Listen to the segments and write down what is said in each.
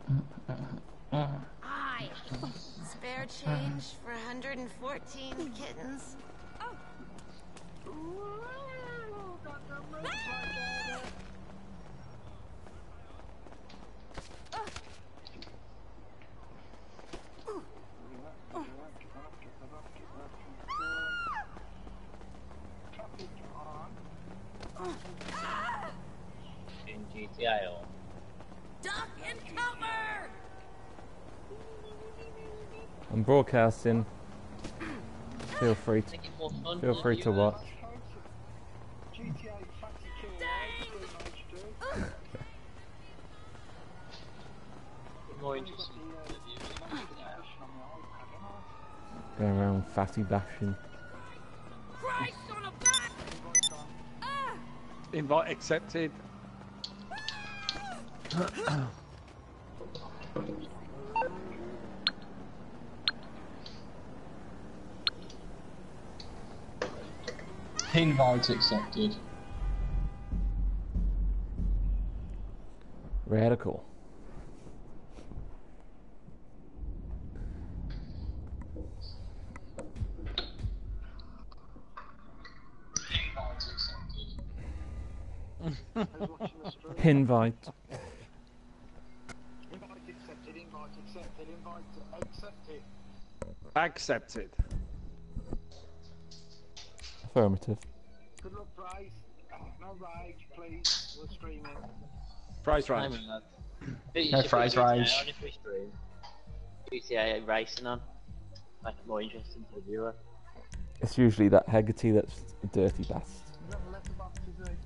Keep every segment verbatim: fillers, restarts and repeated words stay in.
Aye. Spare change for one hundred fourteen kittens. In G T A or Duck and cover! I'm broadcasting. Feel free to feel free to watch. more interesting. Going around fatty bashing. Christ on a bat! Ah! Invite accepted. Invite accepted. Radical. Invite. Invite accepted, invite accepted, invite accepted. Accepted. Affirmative. Good luck, Bryce. No rage, please. We're streaming. Price right. No fries rage. G T A racing on. Make it more interesting to the viewer. It's usually that Hegarty that's a dirty bastard. You've got the letterbox to do.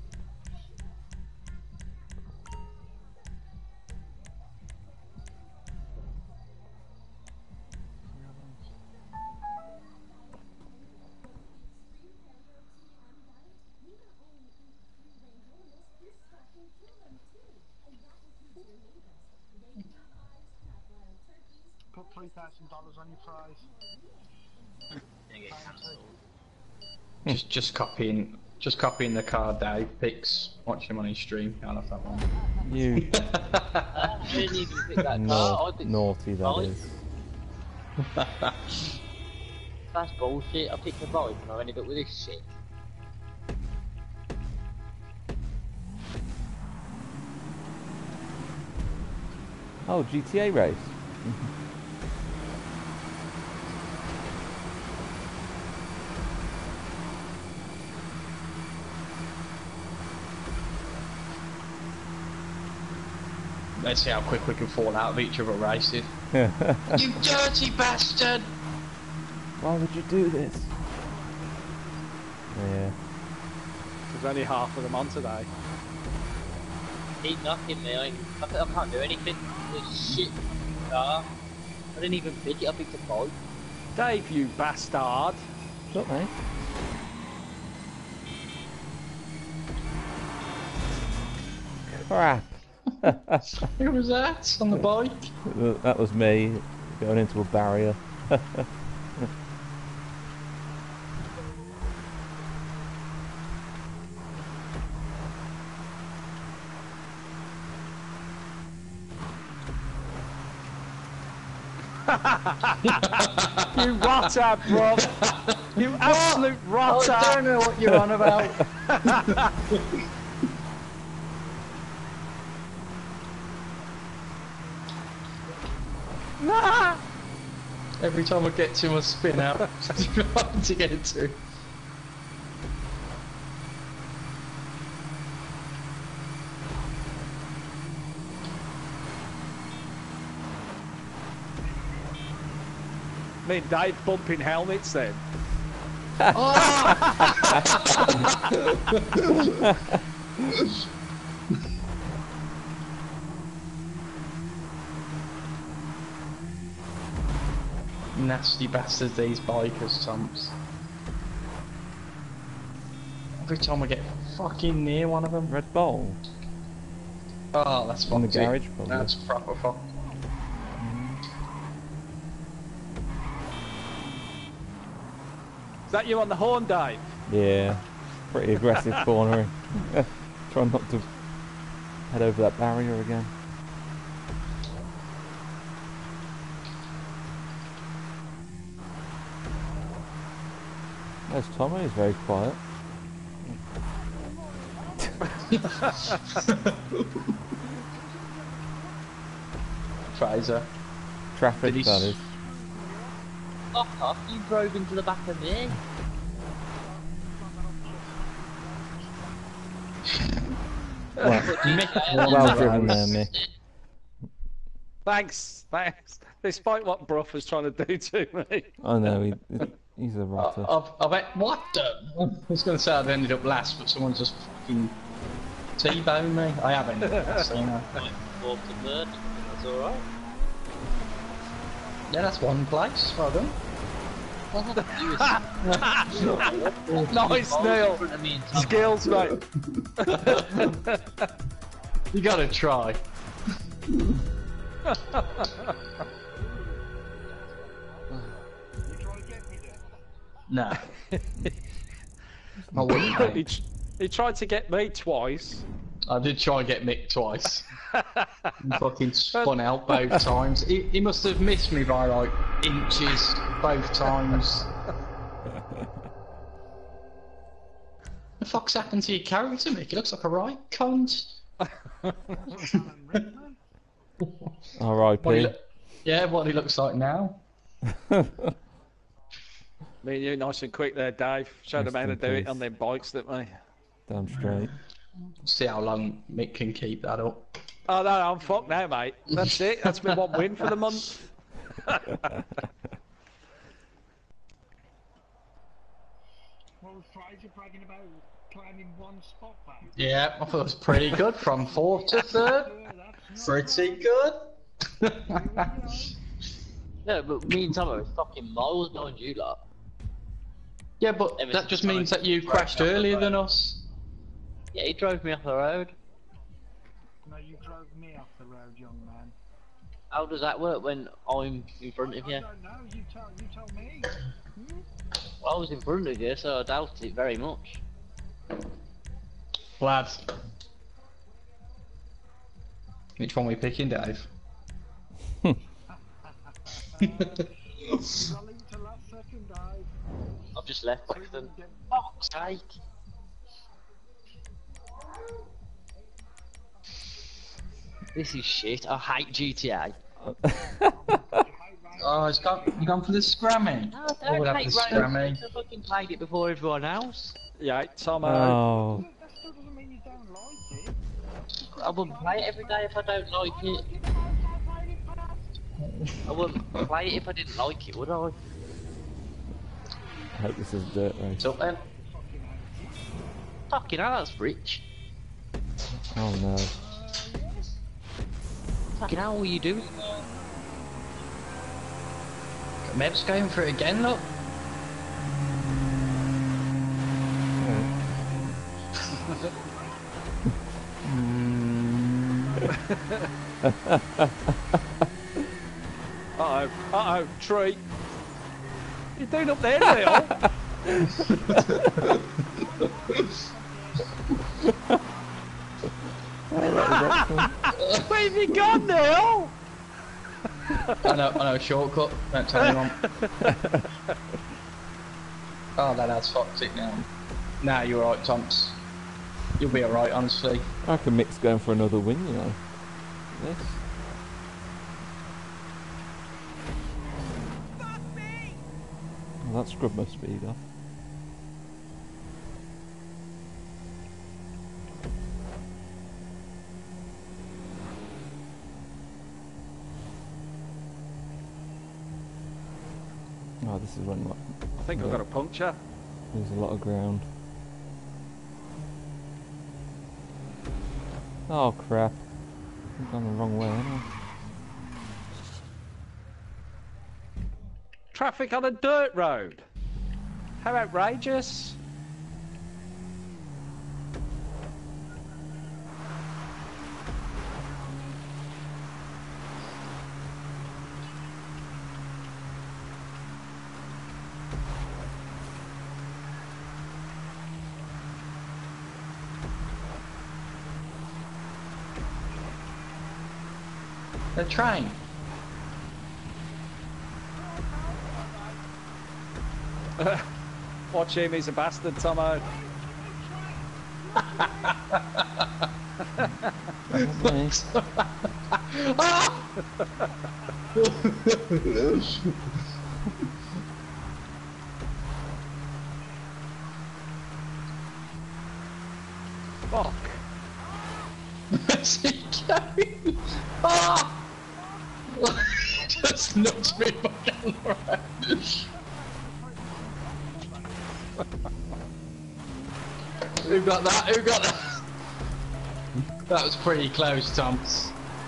Put three thousand dollars on your prize. Just just copying just copying the card Dave picks, watching him on his stream. I'll have that one. You I didn't even pick that Na- car. I picked naughty that Bike. is. That's bullshit. I picked the bike and I ended up with this shit. Oh, G T A race. Let's see how quick we can fall out of each other races. You dirty bastard! Why would you do this? Yeah. There's only half of them on today. Keep knocking me. I, I, I can't do anything. This shit car. I didn't even pick it. I picked a bike. Dave, you bastard. Shut mate. Crap. Who was that on the bike? That was me going into a barrier. You rotter, bro. You absolute rotter. I don't know what you're on about. Nah. Every time I get to a spin out, it's hard to get to. Me and Dave bumping helmets then. Nasty bastards, these bikers, Tomps. Every time I get fucking near one of them. Red Bull. Oh, that's In the fucked it. garage, probably. That's proper fuck. Is that you on the horn, Dave? Yeah. Pretty aggressive cornering. Try not to head over that barrier again. There's Tommy, he's very quiet. Fraser. Traffic, Did he that s- is. Fuck off, you drove into the back of me. Well, Mick, well driven there, Mick. Thanks, thanks. Despite what Bruff was trying to do to me. I know, he, he's a I, rotter. I've, I've, bet- what the? I was going to say I've ended up last, but someone's just fucking T-boned me. I have ended up last, so you know. Fourth and third, that's alright. Yeah, that's one place. Well done. Nice, Neil. Skills, mate. You gotta try. You try to get me there. No. I wouldn't, he, mate. tr- he tried to get me twice. I did try and get Mick twice. He fucking spun out both times. He, he must have missed me by like inches both times. The fuck's happened to your character, Mick? He looks like a right cunt. R I What he P. look- yeah, what he looks like now. Me and you, nice and quick there, Dave. Showed them how to Rest do in it peace. on them bikes, didn't we? Damn straight. See how long Mick can keep that up. Oh no, I'm fucked now, mate. That's it. That's my one win for the month. What was Fraser bragging about? Climbing one spot back. Yeah, I thought it was pretty good from fourth to third. Yeah, that's not Pretty good. No, but me and Tom are fucking miles behind you lot. Yeah, but Ever that since just I means that you drove crashed down the earlier road. than us. Yeah, he drove me off the road. No, you drove me off the road, young man. How does that work when I'm in front of I you? don't know. You tell. You tell me. Well, I was in front of you, so I doubt it very much. Lads. Which one are we picking, Dave? You rallied to last second, Dave. I've just left So you Brixton. didn't get- Fuck's sake. This is shit. I hate G T A. you hate Ray. Oh, it's gone, you gone for the scrammy? No, Oh, I we'll don't have hate the scrammy. Racing. I fucking played it before everyone else. Yeah, Tom. Uh, Oh, That still doesn't mean you don't like it. I wouldn't play it every day if I don't like it. I wouldn't play it if I didn't like it, would I? I hope this is a dirt race. So then, Fucking hell, that's rich. Oh no. Fucking hell, what are you doing? Meb's going for it again, look. Uh oh, uh oh, tree. You doing up there, Neil? Where have you gone, Neil? I know, I know, shortcut. Don't tell anyone. Oh, that has fucked it now. Nah, you're right, Tomps. You'll be alright, honestly. I reckon Mick's going for another win, you know. This. Well, that scrubbed my speed off. Oh, this is when like, I think I've got a puncture. there's a lot of ground. Oh crap. I've gone the wrong way, haven't I? Traffic on a dirt road. How outrageous. The train. Watch him, he's a bastard, Tomo. Fuck. Where's he going? Ah! Just knocked me back down the road. Who got that? Who got that? That was pretty close, Thomas.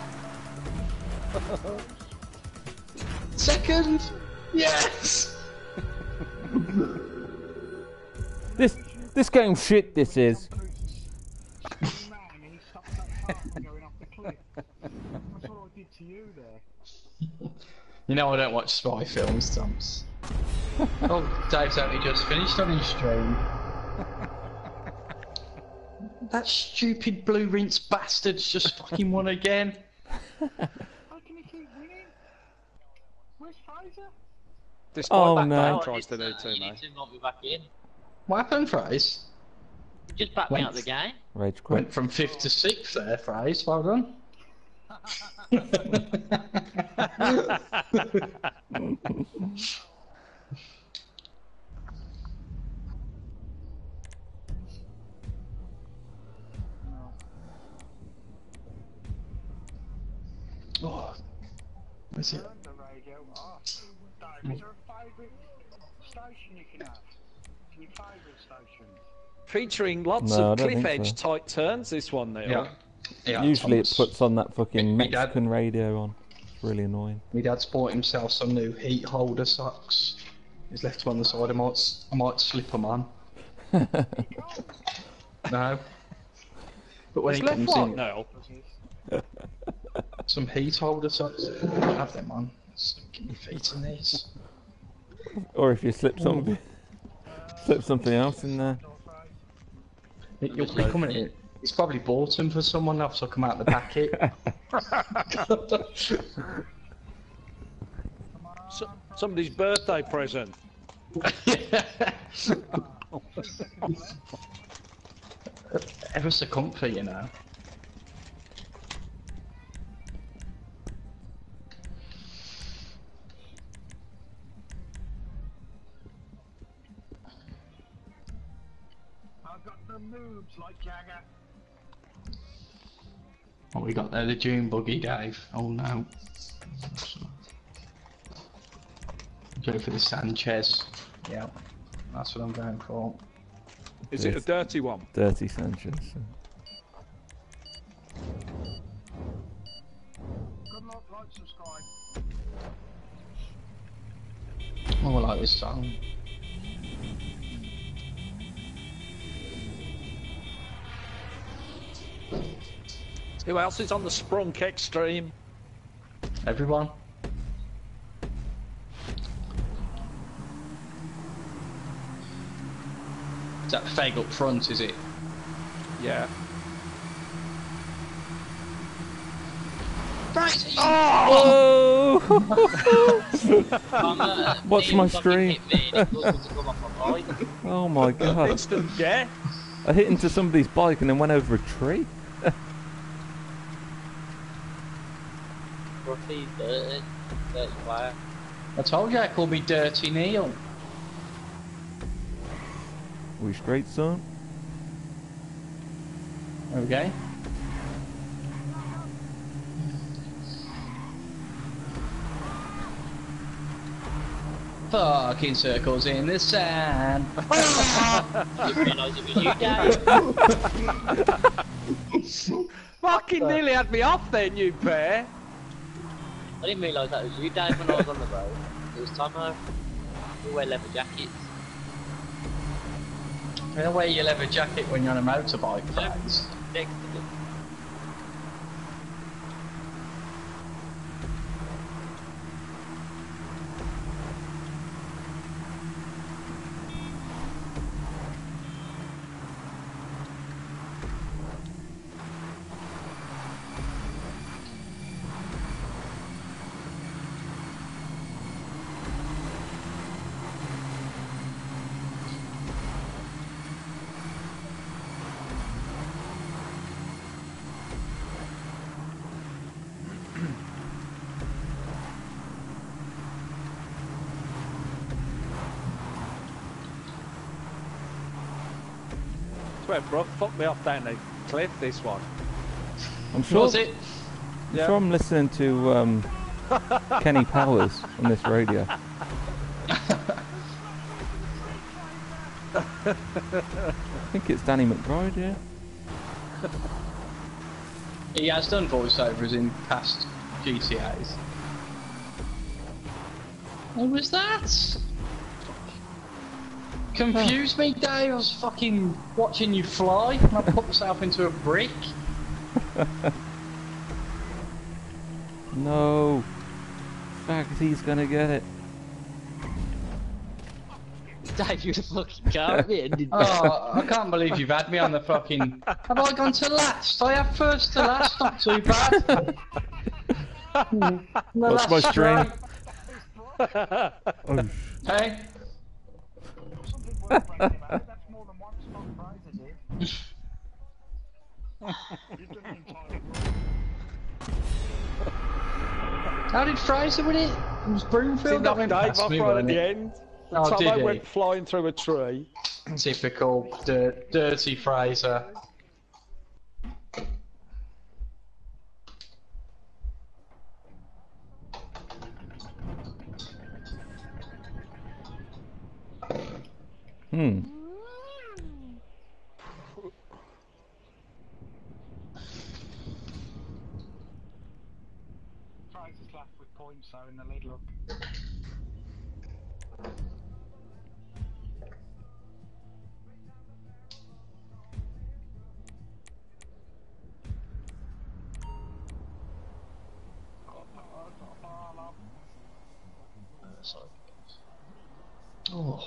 Second! Yes! This this game shit. This is. You know I don't watch spy films, Thomas. Oh, Dave's only just finished on his stream. That stupid blue rinse bastard's just fucking won again. How can he keep winning? Where's Fraser? Despite Oh, that, no. Dave tries to do too, You mate. need to knock me back in. What happened, Fraser? Just back me Went- out of the game. Rage quit. Went from fifth to sixth there, Fraser. Well done. Oh, where's it? Turn the radio off. Dave, is there a favourite station you can have? Your favourite station? Featuring lots No, I of don't cliff think edge so. tight turns, this one, Neil. Yeah. Yeah, Usually it Thomas. puts on that fucking Me- me dad- Mexican radio on. It's really annoying. My dad's bought himself some new heat holder socks. He's left them on the side. I might, s- I might slip them on. No. But when He's he left comes what, in, Neil? some heat holder socks. Have them on. Stick your feet in these. Or if you slip something, slip something else in there. You'll be coming in. He's probably bought them for someone else. So come out the packet. So, somebody's birthday present. Ever so comfy, you know. I've got the moves like Jagger. What we got there? The June buggy, Dave. Oh no. Go for the Sanchez. Yeah, that's what I'm going for. Is it a Yes. dirty one? Dirty Sanchez. Good luck, like, subscribe. Oh, I like this song. Who else is on the Sprunk Extreme? Everyone. Is that fag up front, is it? Yeah. Right. Oh! I'm, uh, Watch Neil my fucking stream. hit me and it caused me to come off my bike. Oh my god! Instant yeah. I hit into somebody's bike and then went over a tree. Roughly dirty. Dirty player. I told you I called me Dirty Neil. We straight, son? Okay. Fucking circles in the sand. Didn't realise it was you, Dave. Fucking nearly had me off then, you pair. I didn't realise that was you, Dave, when I was on the road. It was Tomo. We wear leather jackets. You don't wear your leather jacket when you're on a motorbike, friends. Next to them. Swear, Brooke fucked me off down the cliff, this one. I'm sure. Was it? I'm Yeah. sure I'm listening to um, Kenny Powers on this radio. I think it's Danny McBride, yeah. He has done voiceovers in past G T As. What was that? Confused me, Dave. I was fucking watching you fly and I put myself into a brick. No. Faggoty's gonna get it. Dave, you fucking can't be ended. Oh, I can't believe you've had me on the fucking... Have I gone to last? I have first to last, not too bad. The What's my last string? straight. Oh, Hey? Something worth bragging about. That's more than one spot prize, is it? You've done the entire world. How did Fraser win it? It was He Broomfield that knocked went Dave past off me, right at wasn't the it? end. Oh, Tom did I he? went flying through a tree. Typical dir dirty Fraser. hmm. Prize is left with points, though, in the lead, look. Oh.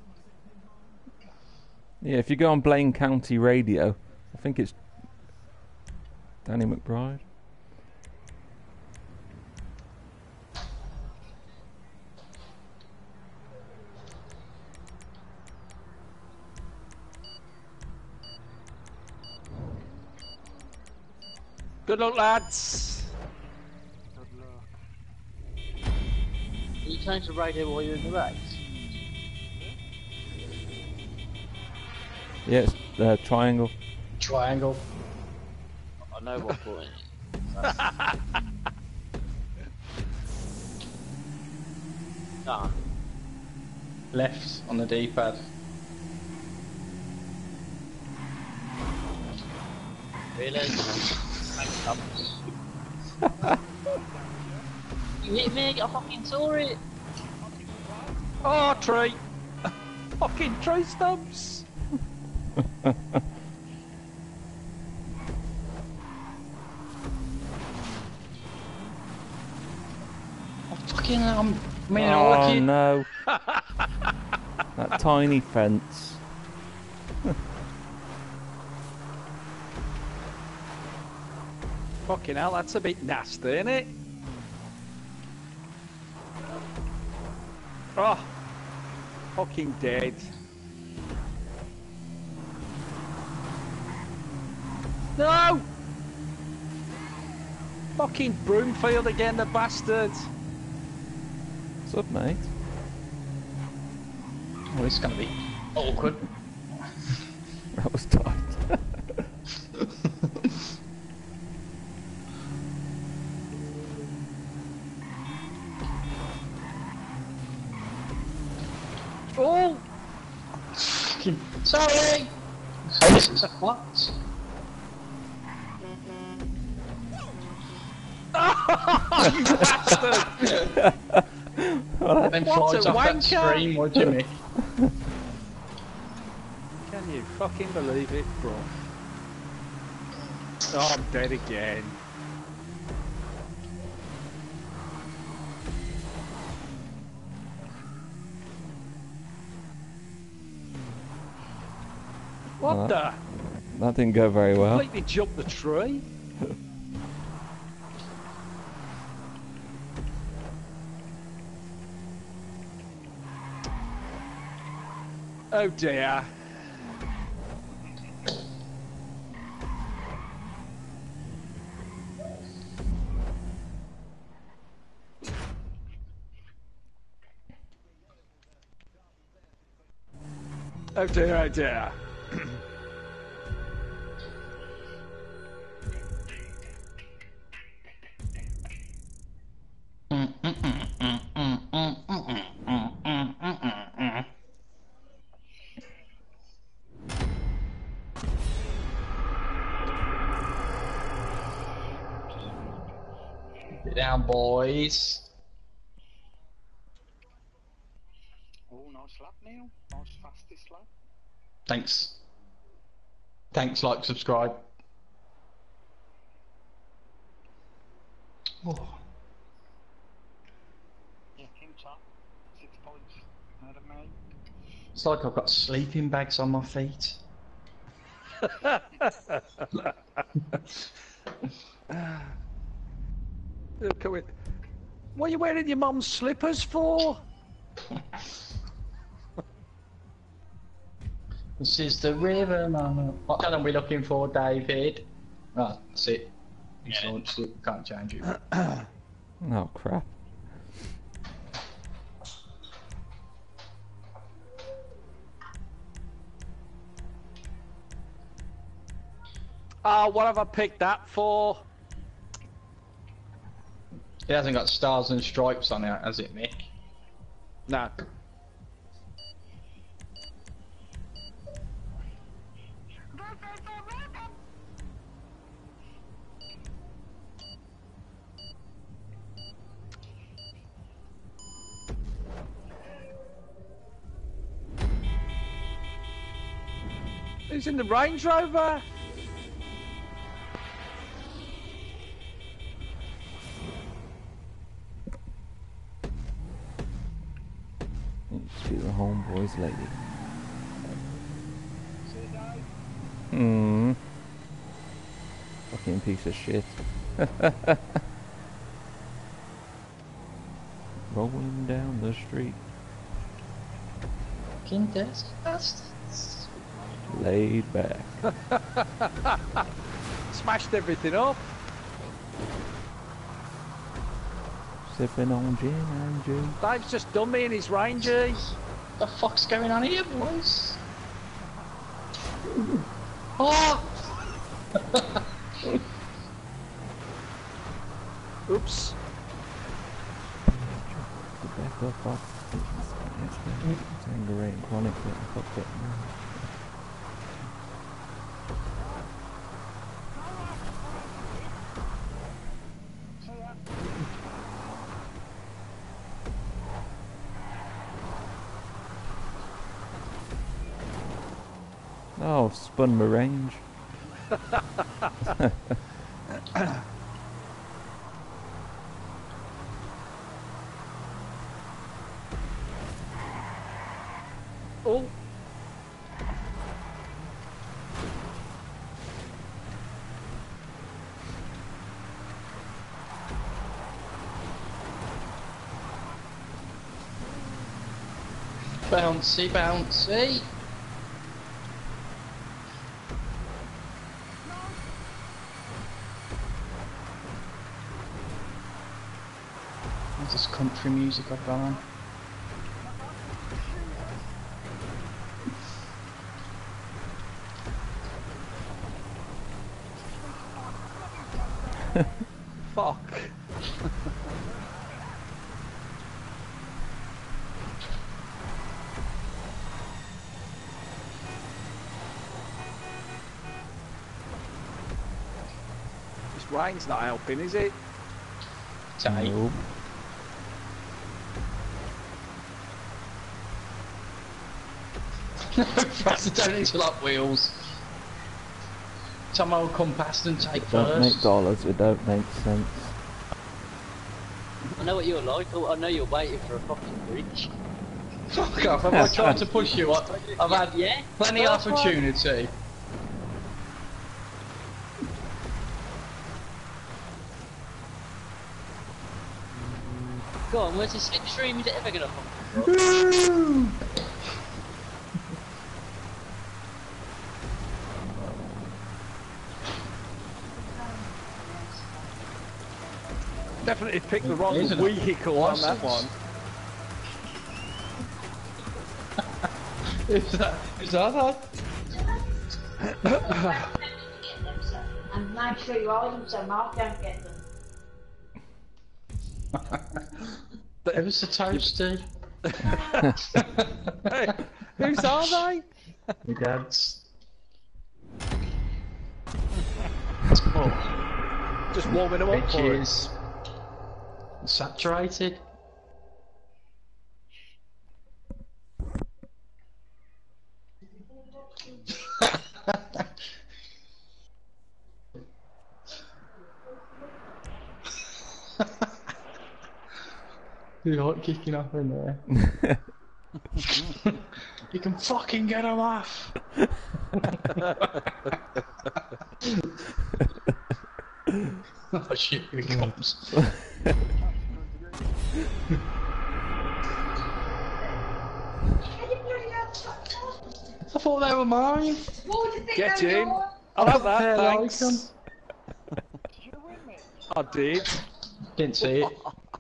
Yeah, if you go on Blaine County Radio, I think it's Danny McBride. Good luck, lads. Good luck. You change the radio while you're in the race. Yeah, it's uh, Triangle. Triangle. I know what point. Nah. Left on the D-pad. Really? You hit me, I fucking saw it. Oh, tree. Fucking tree stumps. Oh, fucking hell, I'm... I mean, Oh lucky. no. That tiny fence. Fucking hell, that's a bit nasty, isn't it? Oh, fucking dead. No! Fucking Broomfield again, the bastard. What's up, mate? Oh, this is gonna be awkward. That was tight. Oh! Fucking... Sorry! This is what? You bastard! Then What flies a off that wanker. screen, what do you mean? Can you fucking believe it, bro? Oh, I'm dead again. What Well, the? That didn't go very well. Completely jumped the tree. Oh dear. Oh dear, oh dear. Sit down, boys. Oh, nice lap, Neil. Nice fastest lap. Thanks. Thanks, like, subscribe. Oh. Yeah, King top. Six points. Out of me. It's like I've got sleeping bags on my feet. Look at it. What are you wearing your mum's slippers for? This is the river, mama. What kind are we looking for, David? Right, that's it. He's Yeah. launched it. Can't change it. Oh crap. Oh, what have I picked that for? It hasn't got stars and stripes on it, has it, Mick? No. Who's in the Range Rover? Used to be the homeboys lady. See you, Dave. Hmm. Fucking piece of shit. Rolling down the street. Fucking desk bastards. Laid back. Smashed everything up. Sipping on gin and juice. Dave's just done me in his Rangy. What the fuck's going on here, boys? Oh! Oops. The back up up. Tangerine and chronic getting fucked up now. Oh, I've spun my range. Oh. Bouncy, bouncy. What's this country music I've got on? Fuck. This rain's not helping, is it? Tight. Nope. Perhaps I don't need to lock wheels. Someone will come past and take Don't first. make dollars, it don't make sense. I know what you're like. I know you're waiting for a fucking bridge. Fuck off, have I tried to push you? I- I've had Yeah. plenty of First one. opportunity. Go on, where's the slipstream? Is it ever gonna fucking drop? Definitely picked the wrong Isn't it? vehicle on that one. Is that, is that that? And make sure you hold them so Mark don't get them. Ever so toasty. Hey, whose are they? My dad's. Oh, Just warming them up which for it. is saturated. You like kicking up in there. You can fucking get him off. Oh shit, here he comes. I thought they were mine. Get in. I'll have that, Yeah, I like thanks. I did. Didn't see it.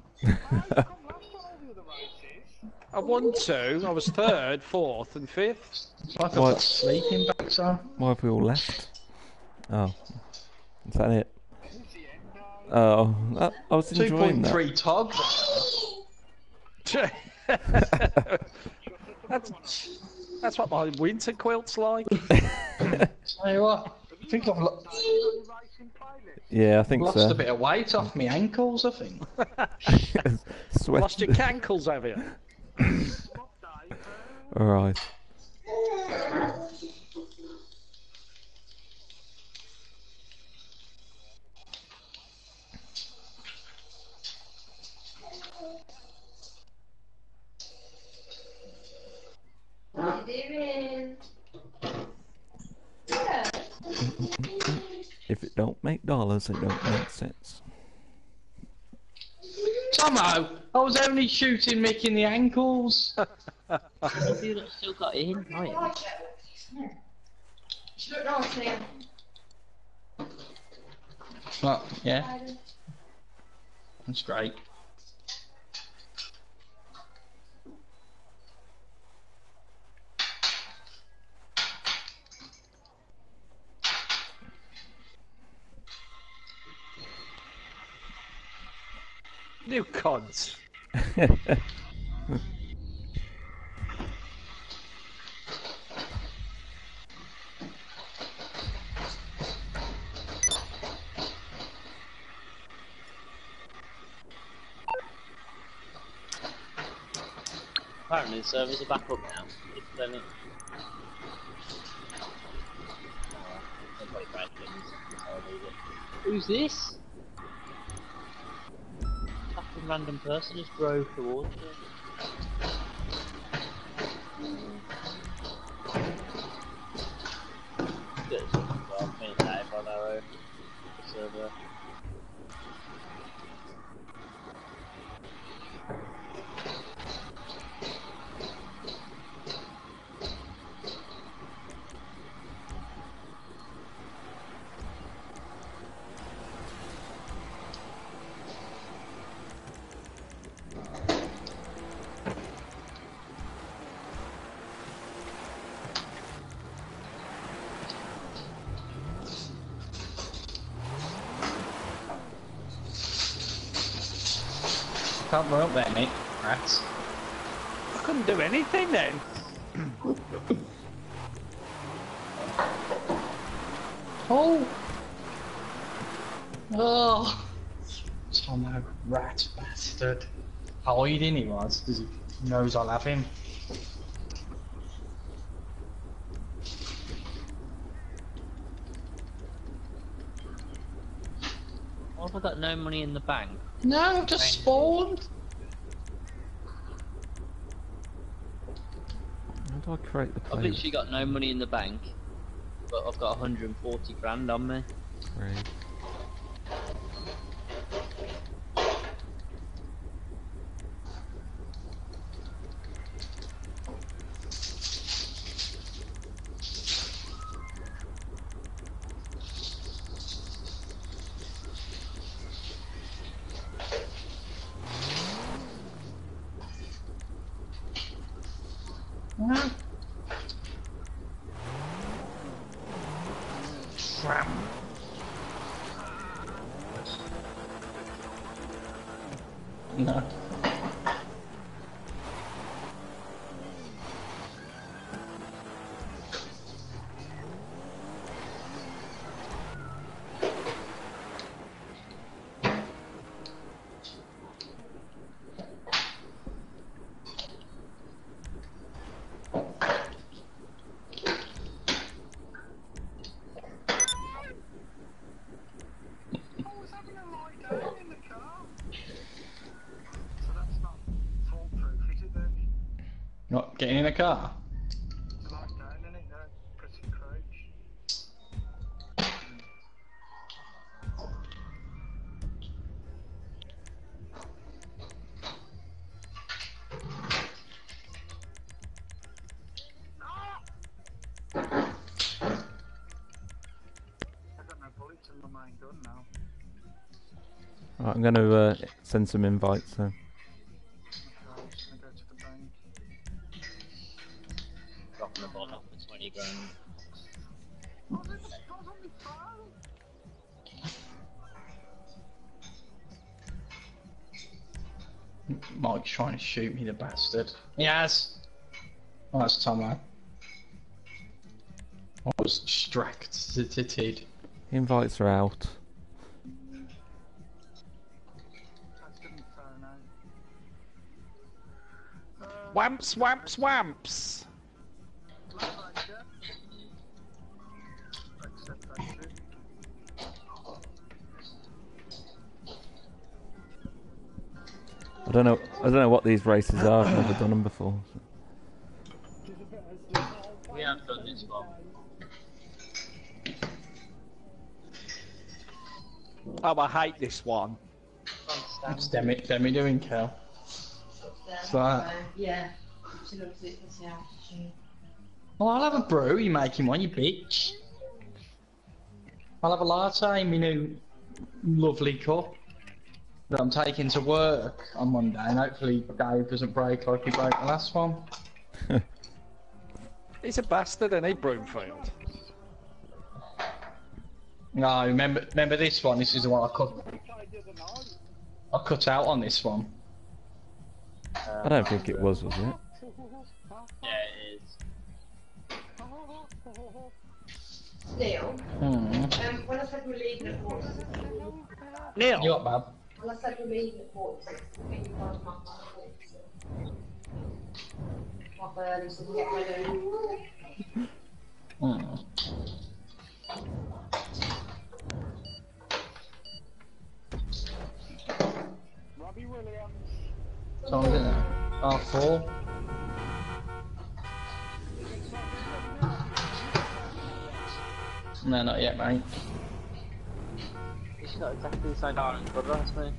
I won two. I was third, fourth, and fifth. It's like I've What? got sleeping bags on. Why have we all left? Oh, is that it? Oh, I, I was Two enjoying point that. three tog. that's, that's what my winter quilt's like. Tell you what, I think I've lo- Yeah, I think lost so. a bit of weight off my ankles, I think. Sweat. Lost your cankles, have you? Alright. What you doing? If it don't make dollars, it don't make sense. Tomo, I was only shooting Mick in the ankles. Have you still got in? Oh, yeah. She looked nice here. Well, yeah, that's great. You cons. Apparently the servers are back up now. It's then it. Who's this? Fucking random person just drove towards it. Good. Well, finish that if I know the server. Can't run up there, mate. Rats. I couldn't do anything then. Oh! Oh! Tomo, rat bastard. Hiding he was, because he knows I'll have him. Why have I got no money in the bank? No, I've just spawned. How do I create the I've code? literally got no money in the bank, but I've got one hundred forty grand on me. Right. No. No. Not getting in a car? Right, I'm going to uh, send some invites. So. Dropping the bod off for twenty grand. Mike's trying to shoot me, the bastard. He has! Oh, that's Tomo. I was distracted. Invites are out. Wamps, wamps, wamps! I don't know. I don't know what these races are. I've never done them before. We have done this one. Oh, I hate this one. What's Demi, Demi doing, Kel? So, uh, Yeah. well, I'll have a brew, you making one, you bitch. I'll have a latte in my new lovely cup that I'm taking to work on Monday, and hopefully Dave doesn't break like he broke the last one. He's a bastard, isn't he, Broomfield? No, remember, remember this one? This is the one I cut. I cut out on this one. I don't think it was, was it? Yeah, it is. Neil, Hmm. um, when I said we're leaving at quarter to six, Neil! You what, Bab? when I said we're leaving at quarter to six, I think you guys might want to Not early, so we get ready. Hmm. Robbie Williams. So I'm gonna half four. No, not yet, mate. He's got exactly the same arm as brother, hasn't he?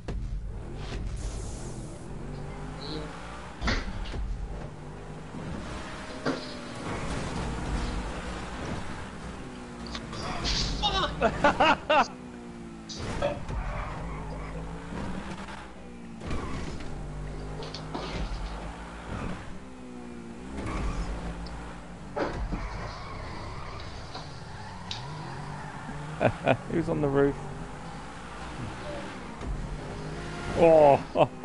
He was on the roof. Oh!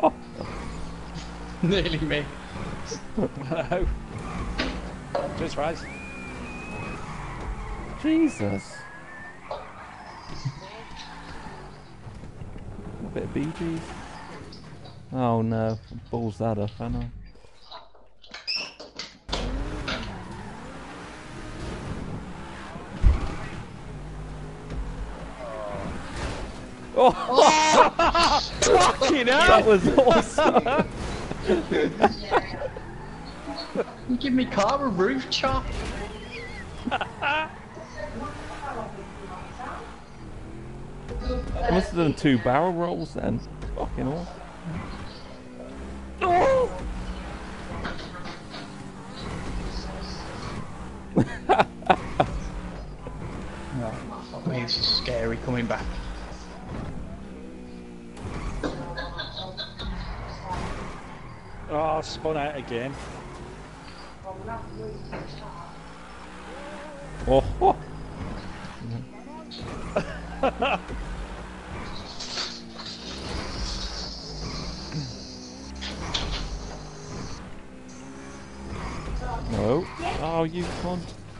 Nearly me. No. Just right. Jesus! A bit of B Gs. Oh no, balls that up, I know. Oh! Fucking hell! That was awesome! You give me car a roof chop. I must have done two barrel rolls then. Fucking awesome. Oh! No, fuck me, this is scary coming back. Oh, spun out again. Oh! Oh. Oh, you cunt.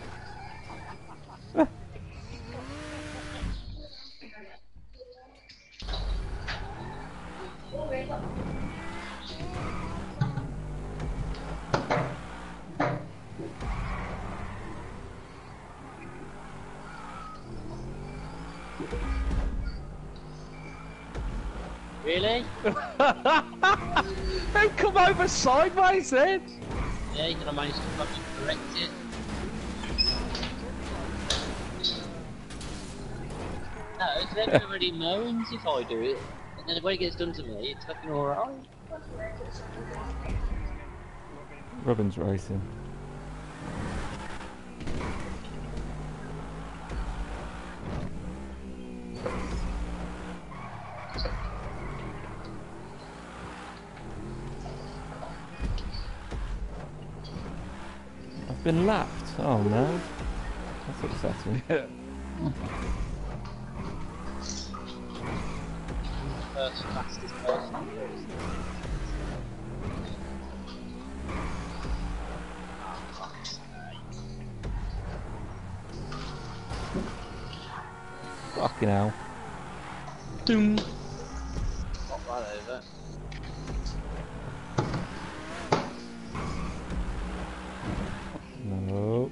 Really? They come over sideways then. Yeah, you're gonna manage to fucking correct it. No, it's then everybody moans if I do it, and then when it gets done to me, it's fucking alright. Robin's racing. I've been lapped. Oh no. That's upsetting. First fastest person. Fucking hell. Doom. Pop right over. No.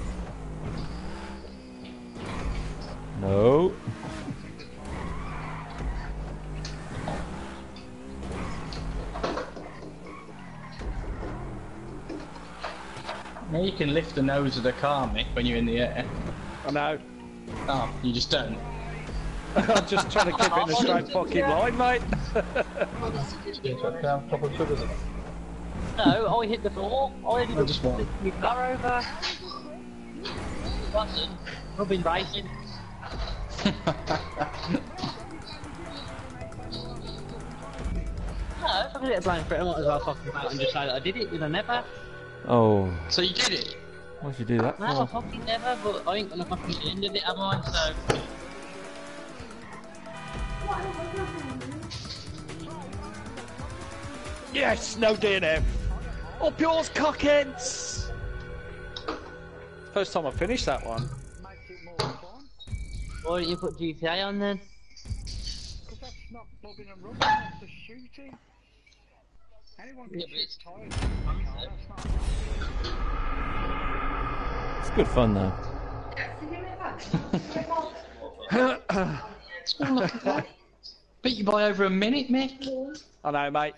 No. Now you can lift the nose of the car, Mick, when you're in the air. I know. Oh, you just don't. I'm just trying to keep it in a straight fucking line, mate. No, I hit the floor. I hit I just want. the car over. Watson, Robin racing. No, if I'm gonna get blamed for it, I might as well fucking out and just say that I did it, did I never? Oh. So you did it? Why'd you do that No, I for? fucking never, but I ain't gonna fucking get into it, am I? So. Yes, no D N F. Up yours, cockheads. First time I finished that one. Makes it more fun. Why don't you put G T A on then? Because that's not bobbing and rubbing, that's just shooting. Anyone can Yeah, but shoot it's- tires. That's not. It's good fun though. Beat you by over a minute, Mick. I know, mate.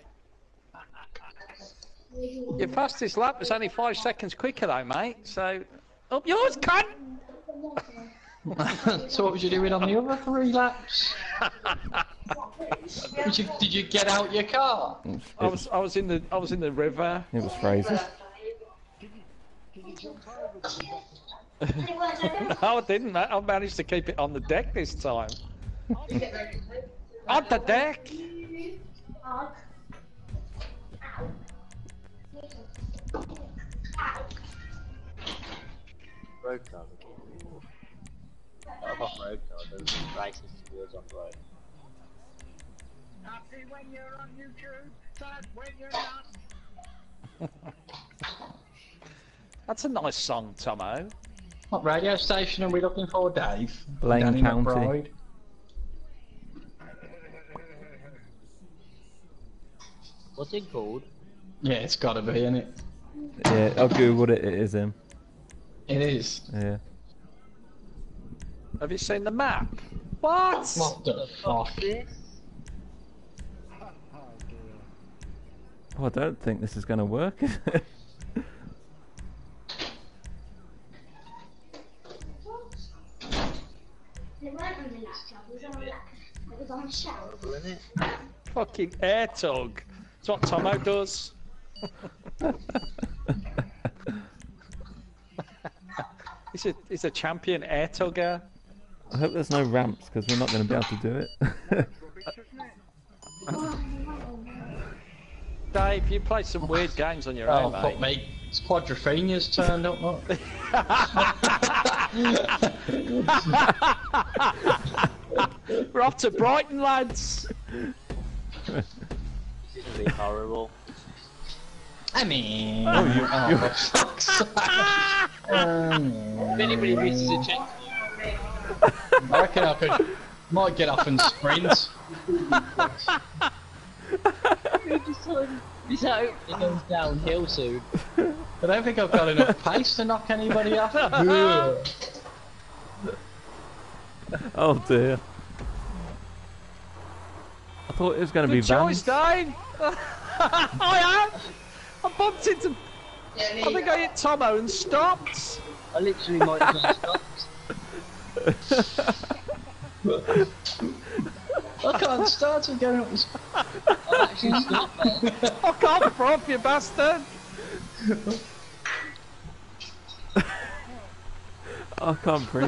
Your fastest lap was only five seconds quicker, though, mate. So, up yours, cunt. So what was you doing on the other three laps? did, you, did you get out your car? It I was, was, I was in the, I was in the river. it was Fraser. No, I didn't. mate. I managed to keep it on the deck this time. On the deck. Road car. I'm off road car, there's races towards off road. Happy when you're on YouTube, sad when you're not. That's a nice song, Tomo. What radio station are we looking for, Dave? Blaine Danny County. McBride? What's it called? Yeah, it's gotta be, isn't it? Yeah, I googled it. It is him. It is. Yeah. Have you seen the map? What? What the fuck? This? Oh dear. Oh, I don't think this is going to work. Is it? It weren't on the laptop, it was on a lap. It was on a shelf. Isn't it? Fucking air tug. That's what Tomo does. he's a he's a champion air tugger. I hope there's no ramps because we're not going to be able to do it. Rubbish, isn't it? Dave, you play some weird games on your Oh, own, fuck mate. me. It's Quadrophenia's turned up, look. We're off to Brighton, lads. This is really horrible. I mean, Oh, you- oh, you- for fuck's sake. Um, If anybody misses a checkpoint, I reckon I could, might get up and sprint. this how it goes downhill soon. I don't think I've got enough pace to knock anybody off. Oh dear. I thought it was going to be Good choice, Vans. Dane. I am. I bumped into. I think I hit Tomo and stopped. I literally might as well stopped. I can't start it going up this. I've actually stopped there. Fuck off, prof, you bastard. I can't breathe.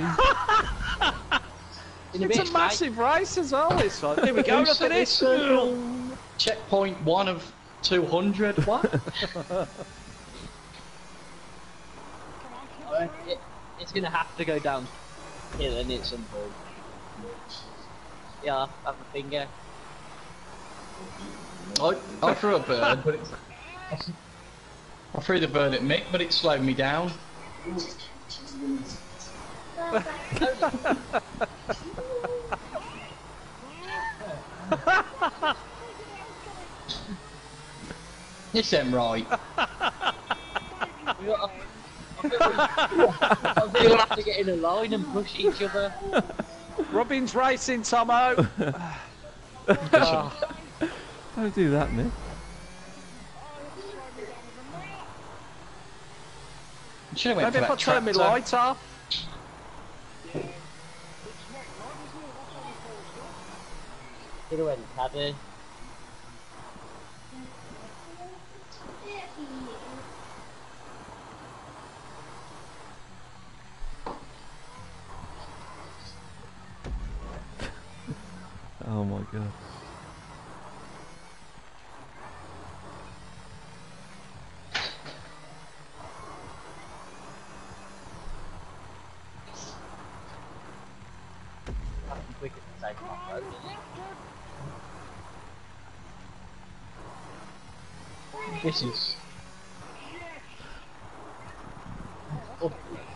In a It's bit, a massive race as well, this one. Here we go, Who look set at this this. circle? Checkpoint one of two hundred. What? mate. It, it's gonna have to go down here and at some point. Yeah, have a finger. I, I threw a bird, but it's. I threw the bird at Mick, but it slowed me down. This ain't right. We got I think we'll have to get in a line and push each other. Robin's racing, Tomo. Oh, Don't do that, Nick. Should have went maybe for if I that turn my tractor. light off. Could have went caddy. Oh my god. Quick at the same time, right? This is. Oh,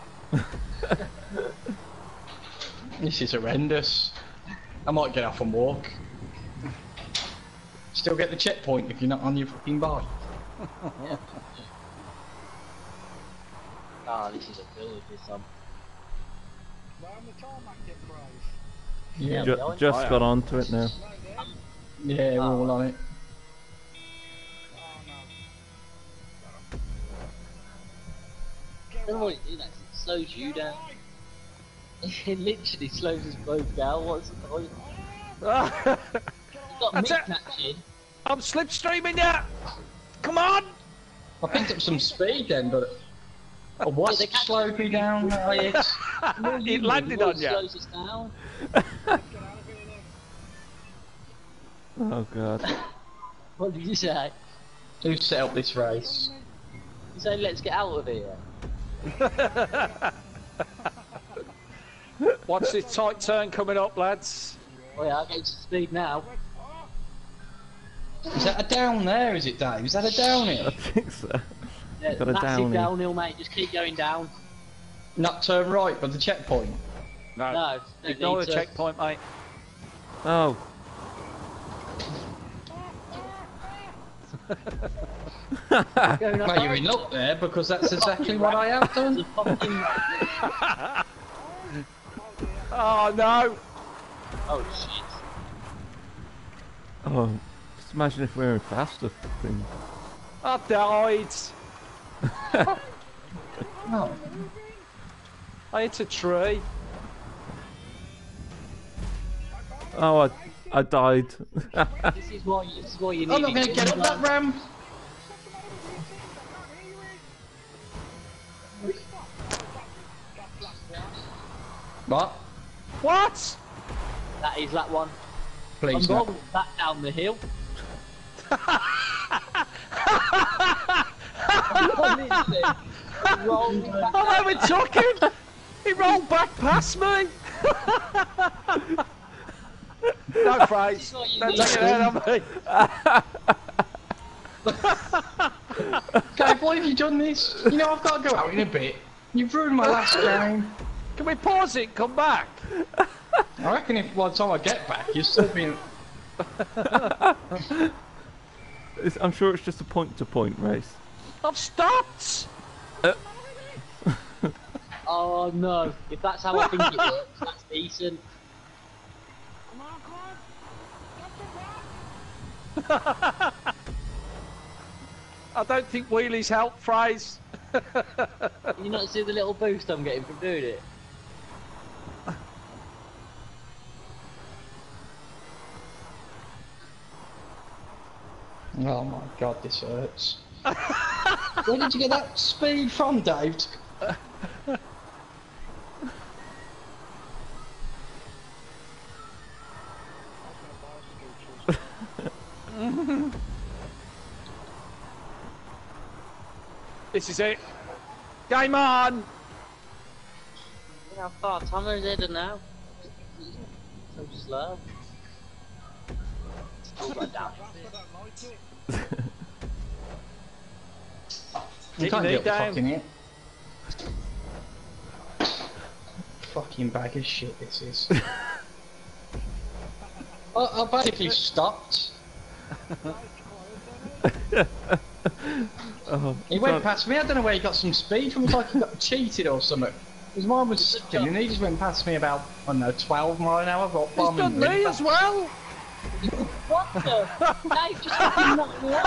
This is horrendous. I might get off and walk. Still get the checkpoint if you're not on your fucking bike. ah, this is a village this one. Round the tarmac get brave. Yeah. Ju going. just got onto it now. Yeah, we're all on it. I don't know what it do that, it slows you down. It literally slows us both down, what's the point? You've got That's Mick it. catching. I'm slipstreaming ya. Come on. I picked up some speed then, but a Yeah, wasp they catch slowed me down. Oh, yes. It landed on you. Slows us down. Oh god. What did you say? Who set up this race? You say let's get out of here. Watch this tight turn coming up, lads. Oh yeah, I'll get to speed now. Is that a down there, is it, Dave? Is that a I downhill? think so. Yeah, Got a massive downhill. downhill, mate. Just keep going down. Not turn right, but the checkpoint. No. No, don't Ignore need the to. checkpoint, mate. Oh. Going up. Well, you're in luck there, because that's exactly what I have The done. fucking... Oh no. Oh shit. Oh. Just imagine if we were in faster thing. I died. Oh. I hit a tree. Oh, I, I died. This is why. This is why you need. I'm not going to get up that ramp. What? What? That is that one. Please, I'm no. rolling back down the hill. Literally, rolling back I'm having talking. He rolled back past me. No phrase. This is what you Don't need. take it out on me. Dave, why have you done this? You know I've got to go out in a bit. You've ruined my last game. Can we pause it and come back? I reckon if by the time I get back, you're still being... It's, I'm sure it's just a point-to-point race. I've stopped! Uh, Oh no, if that's how I think it works, that's decent. I don't think wheelies help, Fraze. You not see the little boost I'm getting from doing it? Oh my god, this hurts. Where did you get that speed from, Dave? This is it. Game on! Yeah, I thought Tomo's headed now. So slow. Oh my damn. You Get can't your knee get down. fucking it. Fucking bag of shit this is. I, I basically stopped. oh, He went past me, I don't know where he got some speed from, it was like he got cheated or something. His mine was sticking and he just went past me about, I don't know, twelve mile an hour. He's done me as well! What the? Dave just fucking knocked me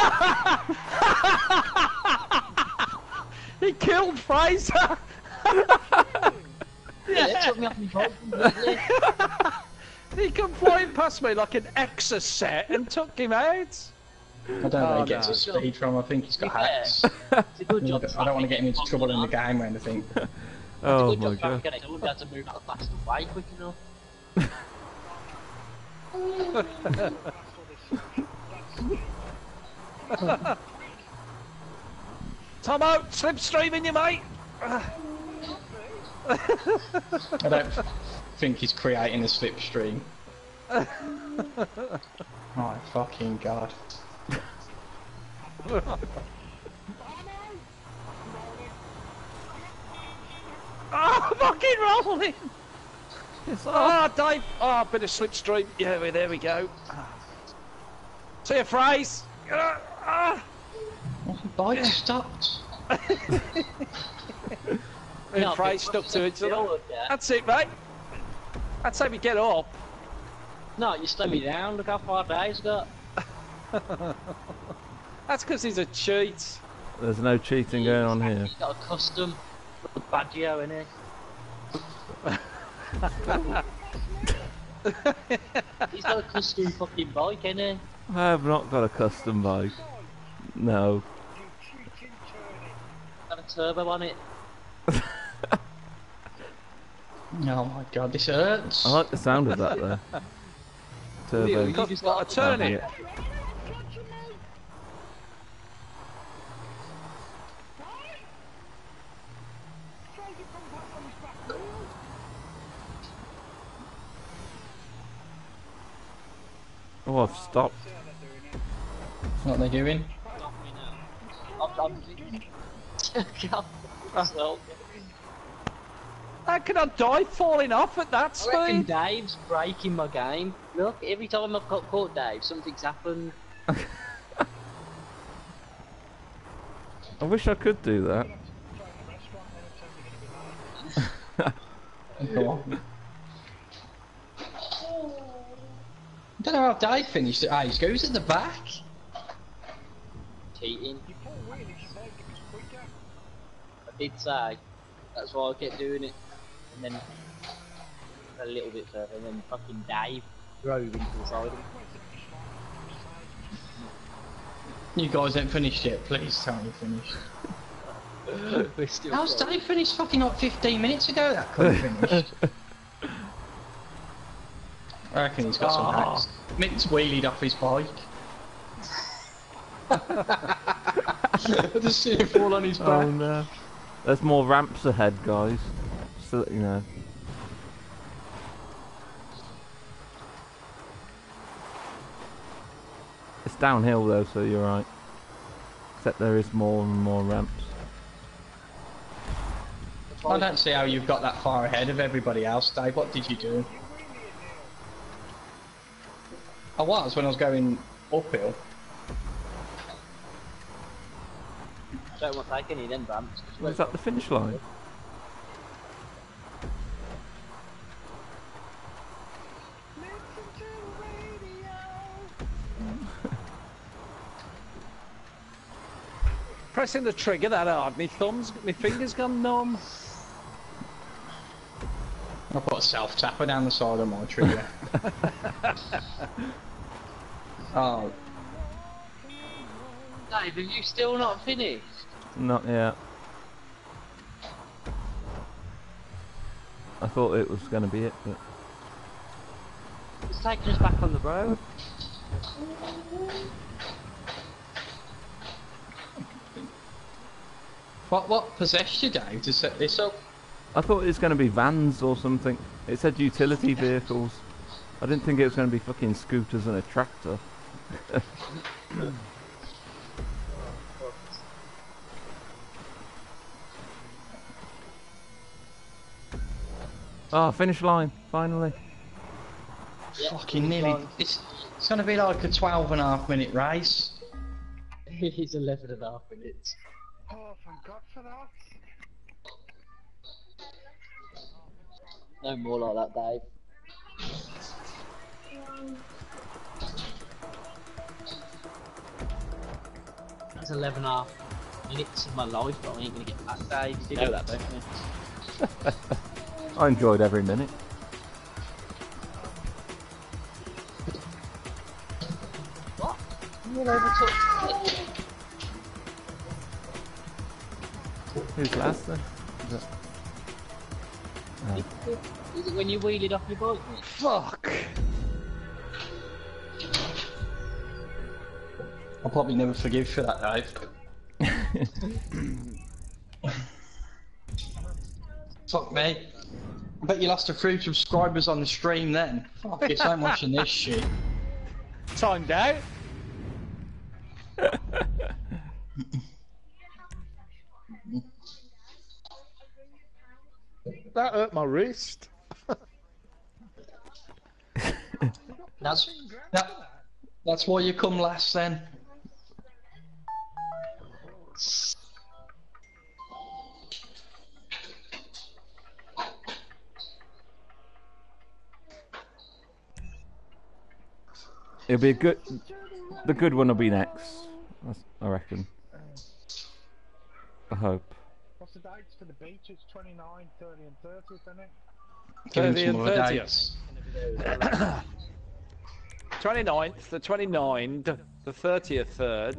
out. He killed Fraser! Yeah, took me off my boat completely. He come flying past me like an exocet and took him out. I don't know where Oh, he gets no. his speed from, I think he's got To be fair, hacks. It's a good I job. don't, I don't want to get him into trouble in the game or anything. oh It's a my good job god. Frank, I wouldn't be able to move that fast away quick enough. Tomo, slipstreaming you, mate. I don't think he's creating a slipstream. My fucking god. Oh, fucking rolling! Oh, Dave! Oh, a bit of slipstream. Yeah, well, there we go. See you, Fraze! Ah, ah. Bike stopped. Me No, and Fraze but- stuck to each other. Yeah. That's it, mate. That's how we get up. No, you slow me down. Look how far Dave's got. That's because he's a cheat. There's no cheating going on here. He's got a custom Baggio in it. He's got a custom fucking bike, innit? I have not got a custom bike. No. Got a turbo on it. Oh my god, this hurts. I like the sound of that though. Turbo. You Got, just got to turn it. Oh, I've stopped. What are they doing? I'm, I'm God, well, How can I die falling off at that I reckon speed? Dave's breaking my game. Look, every time I've got caught Dave, something's happened. I wish I could do that. Go on. I don't know how Dave finished it. Ah, he goes at the back. Cheating. I did say. That's why I kept doing it. And then a little bit further, and then fucking Dave drove into the side of me. You guys ain't finished yet. Please tell me you finished. We're still How's going. Dave finished fucking like fifteen minutes ago? That couldn't finished. I reckon he's got some hacks. Mick's wheelied off his bike. I just see him fall on his back. Oh no. There's more ramps ahead, guys. Just to let you know. It's downhill though, so you're right. Except there is more and more ramps. I don't see how you've got that far ahead of everybody else, Dave. What did you do? I was when I was going uphill. Don't want to take any of them ramps. Was that the finish line? Pressing the trigger that hard, my thumbs, my fingers gone numb. I put a self-tapper down the side of my trigger. Oh. Dave, have you still not finished? Not yet. I thought it was going to be it, but... It's taking us back on the road. What what possessed you, Dave, to set this up? I thought it was going to be vans or something. It said utility vehicles. I didn't think it was going to be fucking scooters and a tractor. Ah, oh, finish line, finally. Yeah, Fucking nearly. It's, it's going to be like a twelve and a half minute race. It is eleven and a half minutes. Oh, thank God for that. No more like that, Dave. That's eleven and a half minutes of my life, but I ain't gonna get back, Dave. You know that, don't you? I enjoyed every minute. What? You all overtook me? Who's last then? Is it... oh. Is it when you wheeled off your bike? Fuck! I'll probably never forgive for that, Dave. Fuck me. I bet you lost a few subscribers on the stream then. Fuck, it's so much in this shit. Timed out. That hurt my wrist. That's that, that's why you come last then. It'll be a good... The good one will be next, I reckon. I hope. What's the dates for the beach? It's twenty-nine, thirty and thirtieth, isn't it? Give him thirty some and more thirtieth. dates. twenty-ninth, the twenty-ninth, the thirtieth, third.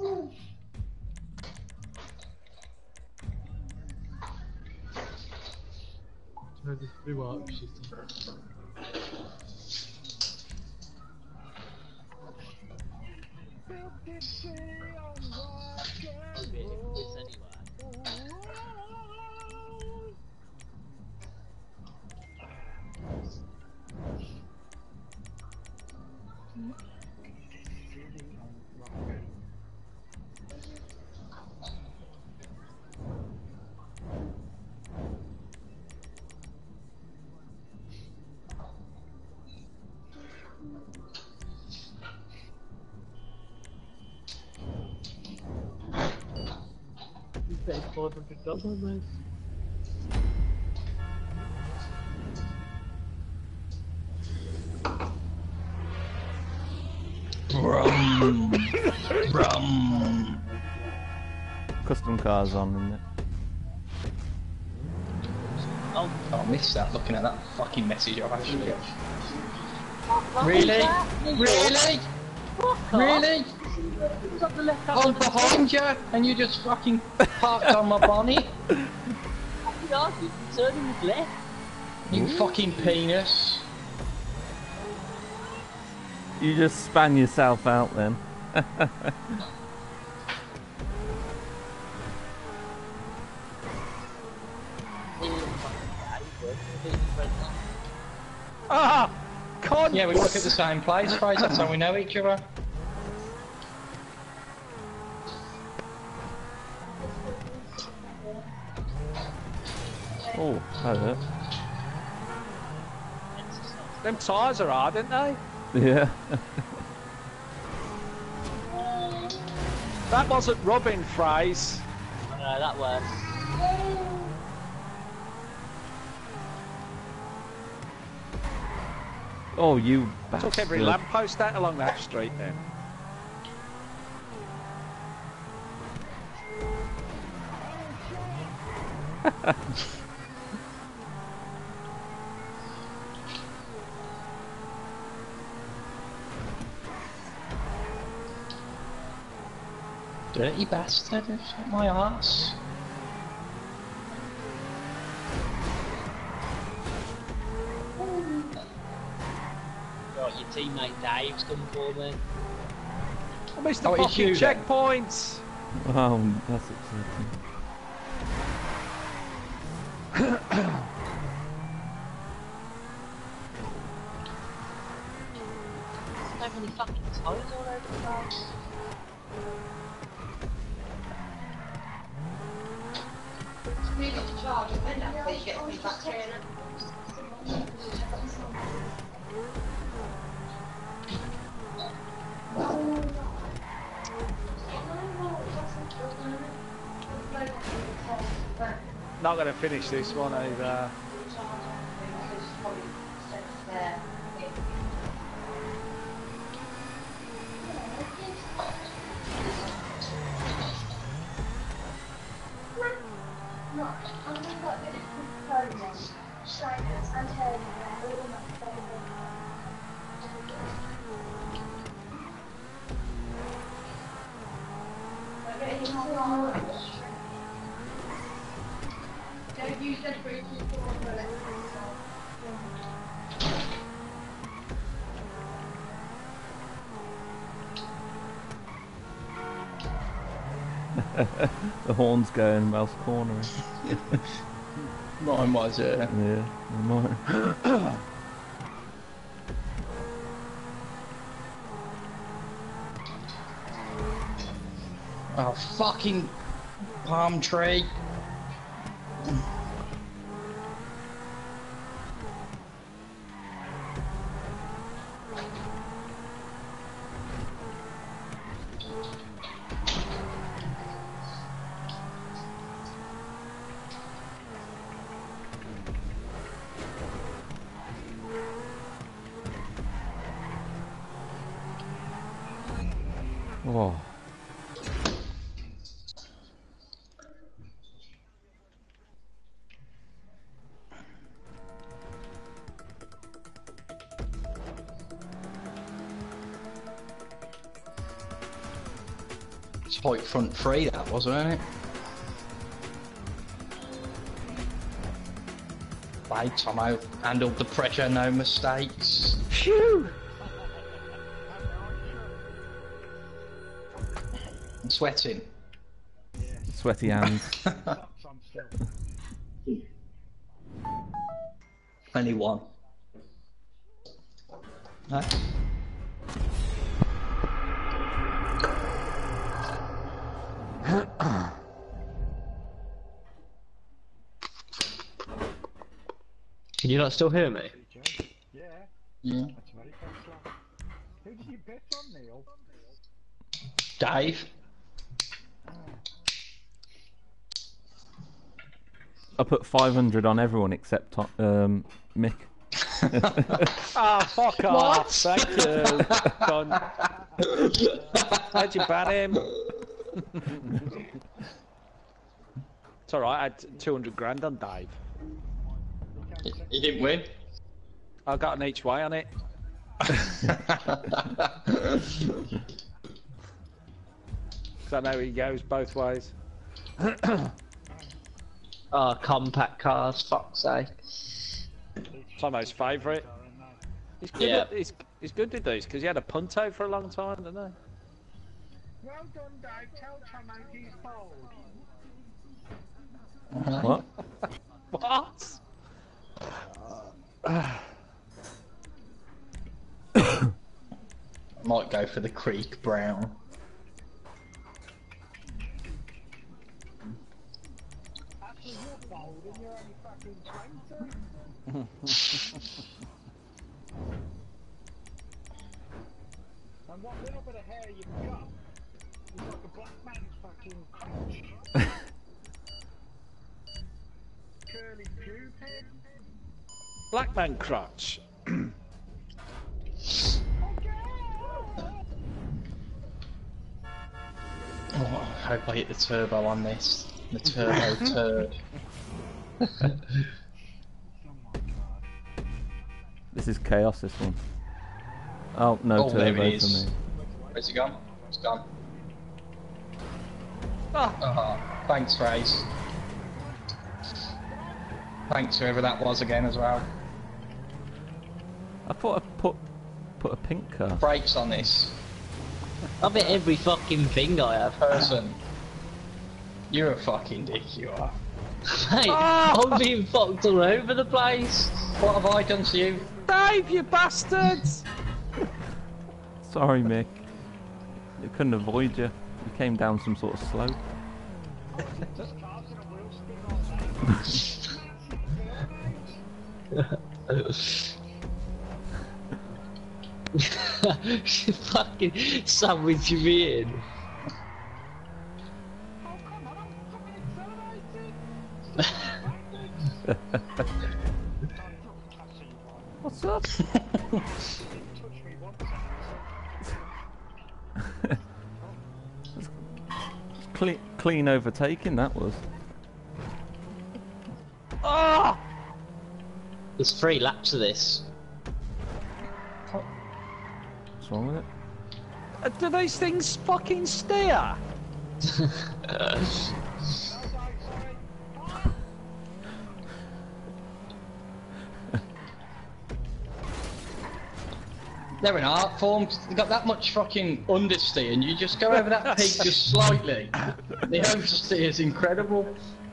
five hundred dollars, mate. Brum. Brum. Custom cars on, isn't it? Oh, Oh, I missed that looking at that fucking message I've actually got. Really? Really? Really? I'm behind you and you just fucking parked on my bonnet? you turning with left. You fucking penis. You just span yourself out then. Ah! Con! Yeah, we work at the same place, right? That's how we know each other. Oh, that hurt. Them tyres are hard, aren't they? Yeah. That wasn't rubbing, phrase. I know, that works. Oh, you bastard. Took every lamppost out along that street then. Dirty bastard, it's up my arse. Right, your teammate Dave's come for me. I missed the Oh, it's fucking you then. checkpoints. Oh, that's exciting. So many fucking tyres all over the place. Leave it to charge and then after you get me back here. Not gonna finish this one either. Don't use them for The horn's going, mouse corner. Mine was, yeah. Yeah, mine. Oh, fucking palm tree. Oh. It's like front three, that was, wasn't it? Right, Tomo handled the pressure, no mistakes. Phew! I'm sweating. Sweaty hands. Only one. No? Can you not still hear me? Yeah, Yeah. that's very excellent. Who did you bet on, Neil? Dave? I put five hundred on everyone except um, Mick. Ah, fuck off. Thank you. Con. How'd you ban him? It's alright, I had two hundred grand on Dave. You didn't win? I got an each way on it. So I know he goes both ways. Oh, compact cars, fuck's sake. Tomo's favourite. He's good, Yeah. at, he's, he's good at these because he had a Punto for a long time, didn't he? Well done, Dave. Tell Tomo he's bold. What? What? Might go for the Creek Brown. After walking old and you're only fucking twenty. And what little bit of hair you've got is like a black man's fucking crotch. Curly pube head. Black man crotch. Oh, I hope I hit the turbo on this. The turbo turd. Oh my god. This is chaos, this one. Oh, no Oh, there turbo it for is. me. Where's he gone? It's gone. Oh, Oh, thanks, Race. Thanks whoever that was again as well. I thought I put put a pink car. Brakes on this I bet every fucking thing I have. person. You're a fucking dick, you are. Mate, I'm being fucked all over the place. What have I done to you? Dave, you bastards! Sorry, Mick. You couldn't avoid you. You came down some sort of slope. Fucking sandwich me in. What's up? clean, clean overtaking, that was. Oh! There's three laps of this. What's wrong with it? Uh, Do these things fucking steer? They're an art form. They've got that much fucking understeer, and you just go over that peak just slightly. The oversteer is incredible.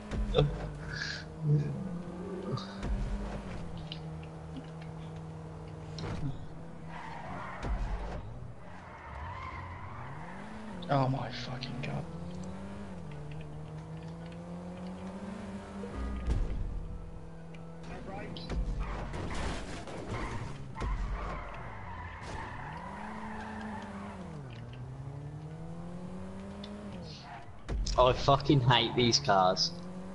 Oh my fucking god. I fucking hate these cars.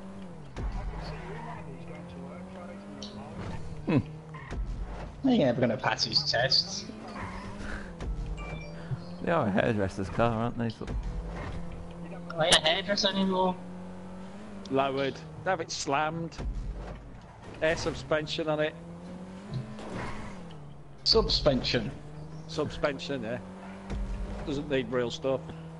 You're never going to pass his tests. They are a hairdresser's car, aren't they? Sort of. I ain't a hairdresser anymore. Lowered. Have it slammed. Air suspension on it. Suspension. Suspension, yeah. Doesn't need real stuff.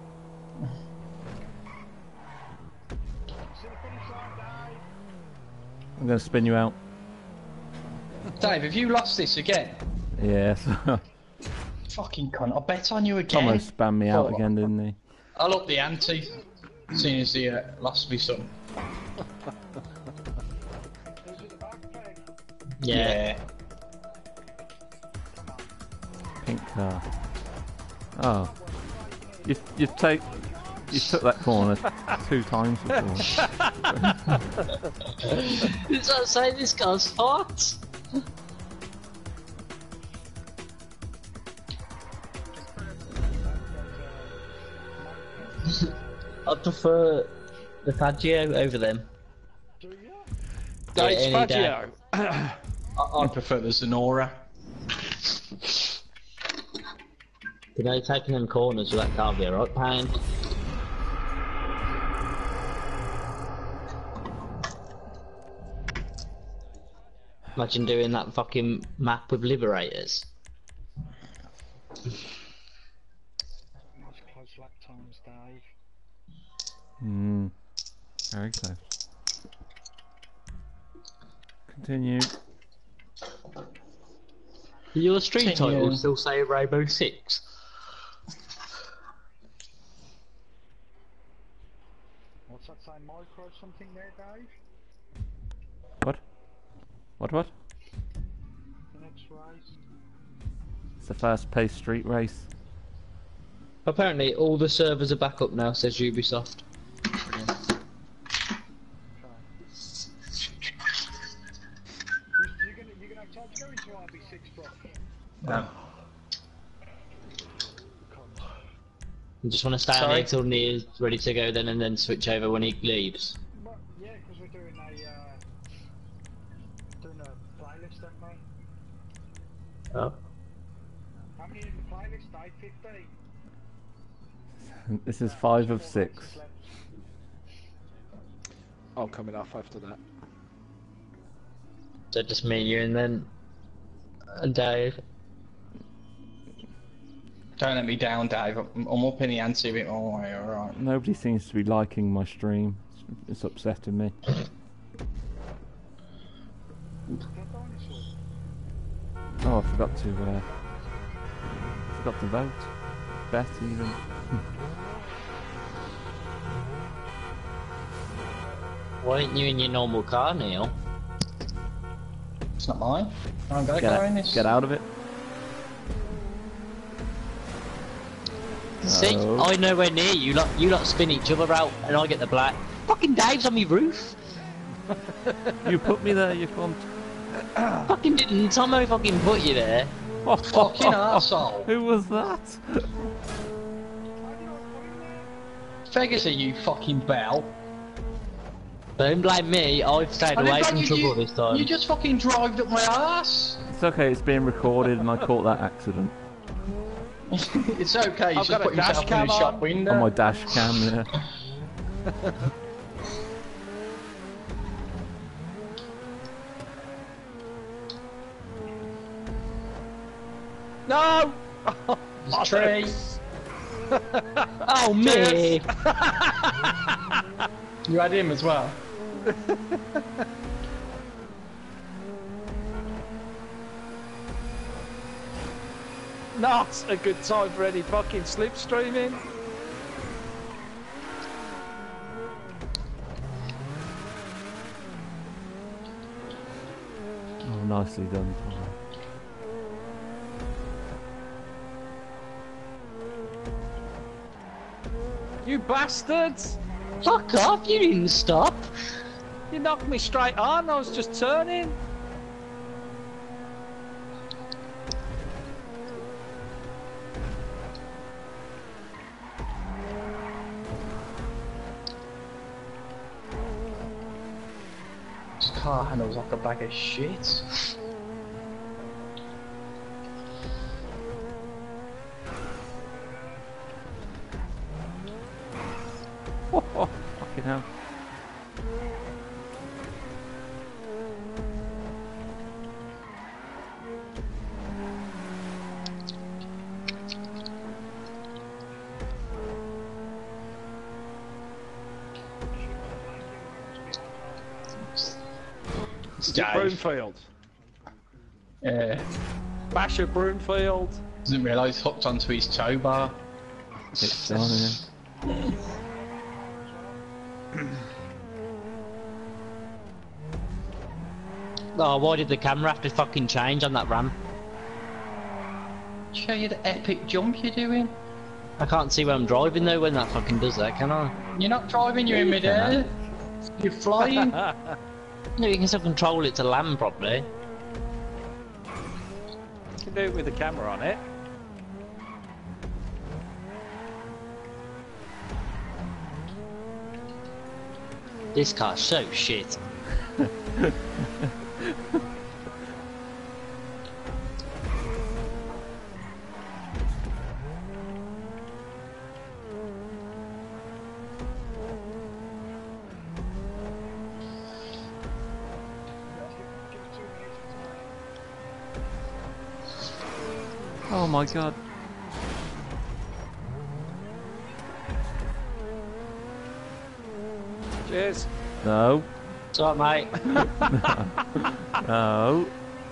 I'm going to spin you out. Dave, have you lost this again? Yes. Fucking cunt. I bet on you again. Almost spammed me out Oh. again, didn't he? I'll up the ante, seeing as he uh, lost me some. Yeah. Pink car. Oh. You you take you took that corner two times before. Does that say this car's hot? I prefer the Faggio over them. No, it's any day. Faggio. I, I prefer the Zenora. You know, taking them corners with that car be a right pain. Imagine doing that fucking map with Liberators. Nice close lap times, Dave. Hmm. Very close. Continue. Your stream Continue. title still say Rainbow Six? What's that say, micro something there, Dave? What? What? What? The next race? It's the fast-paced street race. Apparently all the servers are back up now, says Ubisoft. Okay. just want to stay on Sorry? here till Nia's ready to go then and then switch over when he leaves? But yeah, because we're doing a uh, doing a playlist, aren't we? Oh. How many in the playlist? eight fifty. This is five of six. I'm coming off after that. So just me, you, and then and Dave. Don't let me down, Dave. I'm, I'm up in the ante a bit more. Alright. Nobody seems to be liking my stream. It's, it's upsetting me. Oh, I forgot to. Uh, forgot to vote. Bet even. Why aren't you in your normal car, Neil? It's not mine. I haven't got a Get, car in out, this. get out of it. See, No. I nowhere near you. Lot, you lot spin each other out, and I get the black. Fucking Dave's on me roof. You put me there, you cunt. Fucking didn't. Tomo fucking put you there. Fucking arsehole. Who was that? Ferguson, you fucking bell. Don't blame me. I've stayed I away didn't from you, trouble you, this time. You just fucking drived up my ass. It's okay, it's being recorded and I caught that accident. It's okay. You I've just got a put yourself dash in cam the shop on. window. On my dash cam, yeah. No! Tree. Oh me! You had him as well. Not a good time for any fucking slipstreaming. Oh, nicely done, Tom. You bastards! Fuck off! You didn't stop. You knocked me straight on. I was just turning. This car handles like a bag of shit. Oh, oh, fucking hell. Broomfield. Yeah. Basher Broomfield. Doesn't realise hooked onto his tow bar. It's on, yeah. Oh, why did the camera have to fucking change on that ramp? Show you the epic jump you're doing. I can't see where I'm driving though when that fucking does that, can I? You're not driving, you're in midair. You're flying. No, you can still control it to land properly. You can do it with the camera on it. This car's so shit. Oh my god. Cheers. No. It's alright, mate. No.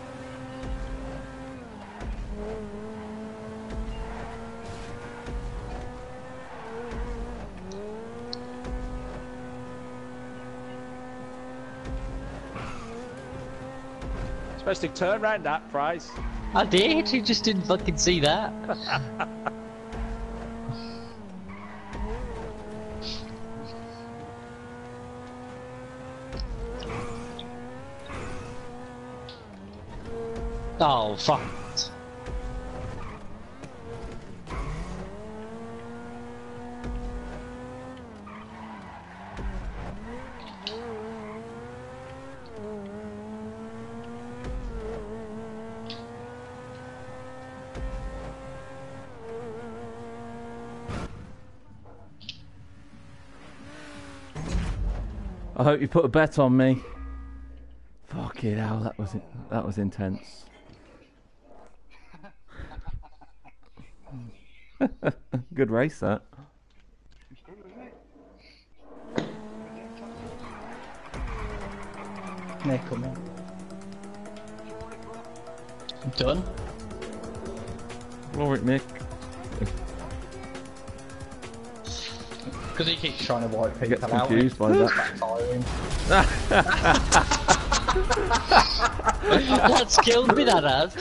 Supposed to turn round that price. I did, you just didn't fucking see that. Oh, fuck. I hope you put a bet on me. Fucking hell, that was that was intense. Good race that. It's good, isn't it? Nick, come on. I'm done. Alright, Nick. Because he keeps trying to wipe people Gets out. confused by It's that. backfiring. That's killed me, that has.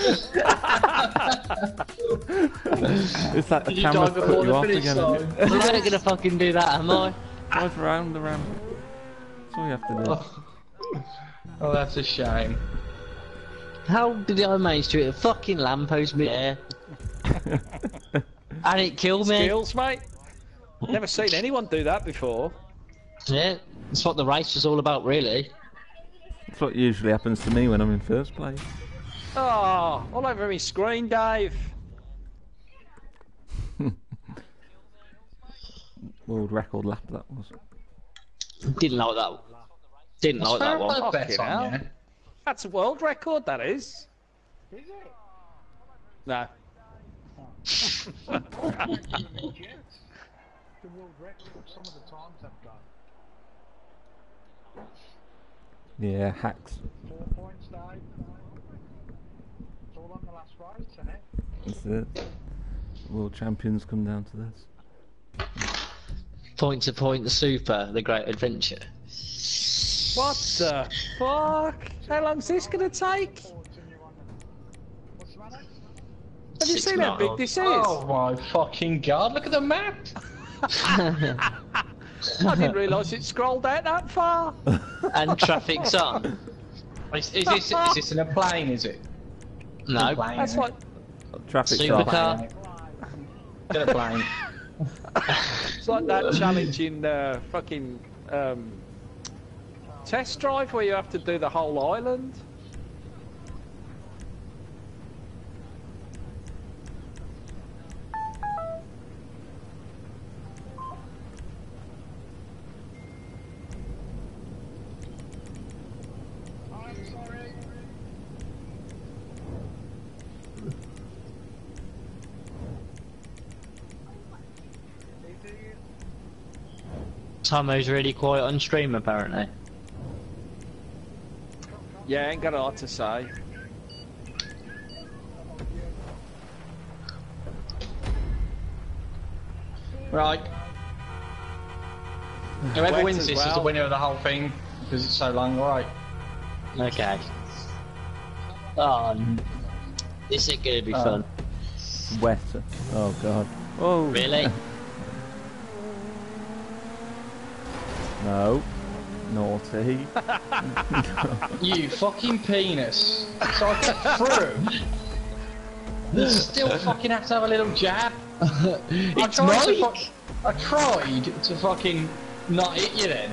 It's like the Did you camera die put before you the off finish again. line? isn't it? I'm not gonna fucking do that, am I? Drive around the ramp. That's all you have to do. Oh, that's a shame. How did I manage to hit a fucking lamppost mid-air? And it killed me. Skills, mate. Never seen anyone do that before. Yeah, that's what the race was all about, really. That's what usually happens to me when I'm in first place. Oh, all over my screen, Dave. World record lap that was. Didn't like that. Didn't like that one. Fair bet Fucking on hell. you. That's a world record, that is. Is it? No. Legit. The world record, some of the times I've done. Yeah, hacks. Four points, Dave. It's all on the last race, isn't it? That's it. World champions come down to this. Point to point, the super, the great adventure. What the fuck? How long's this gonna take? Points and you're on the... What's the matter? Have you Six seen how big miles. this is? Oh my fucking god, look at the map! I didn't realise it scrolled out that far. And traffic's on. Is, is, this, is this in a plane, is it? No. Plane, That's isn't what. it? Traffic Supercar. Get a plane. It's like that challenge in uh, fucking um, test drive where you have to do the whole island. I'm sorry. They do you. Tomo's really quiet on stream, apparently. Yeah, ain't got a lot to say. Right. Whoever Wet wins as this is the well. winner of the whole thing, because it's so long, right? Okay. Oh, n- this is gonna be Oh. fun. Wet. Oh god. Oh. Really? No. Naughty. You fucking penis. So I got through. You still fucking have to have a little jab. I It's tried to Mike! fu- I tried to fucking not hit you then.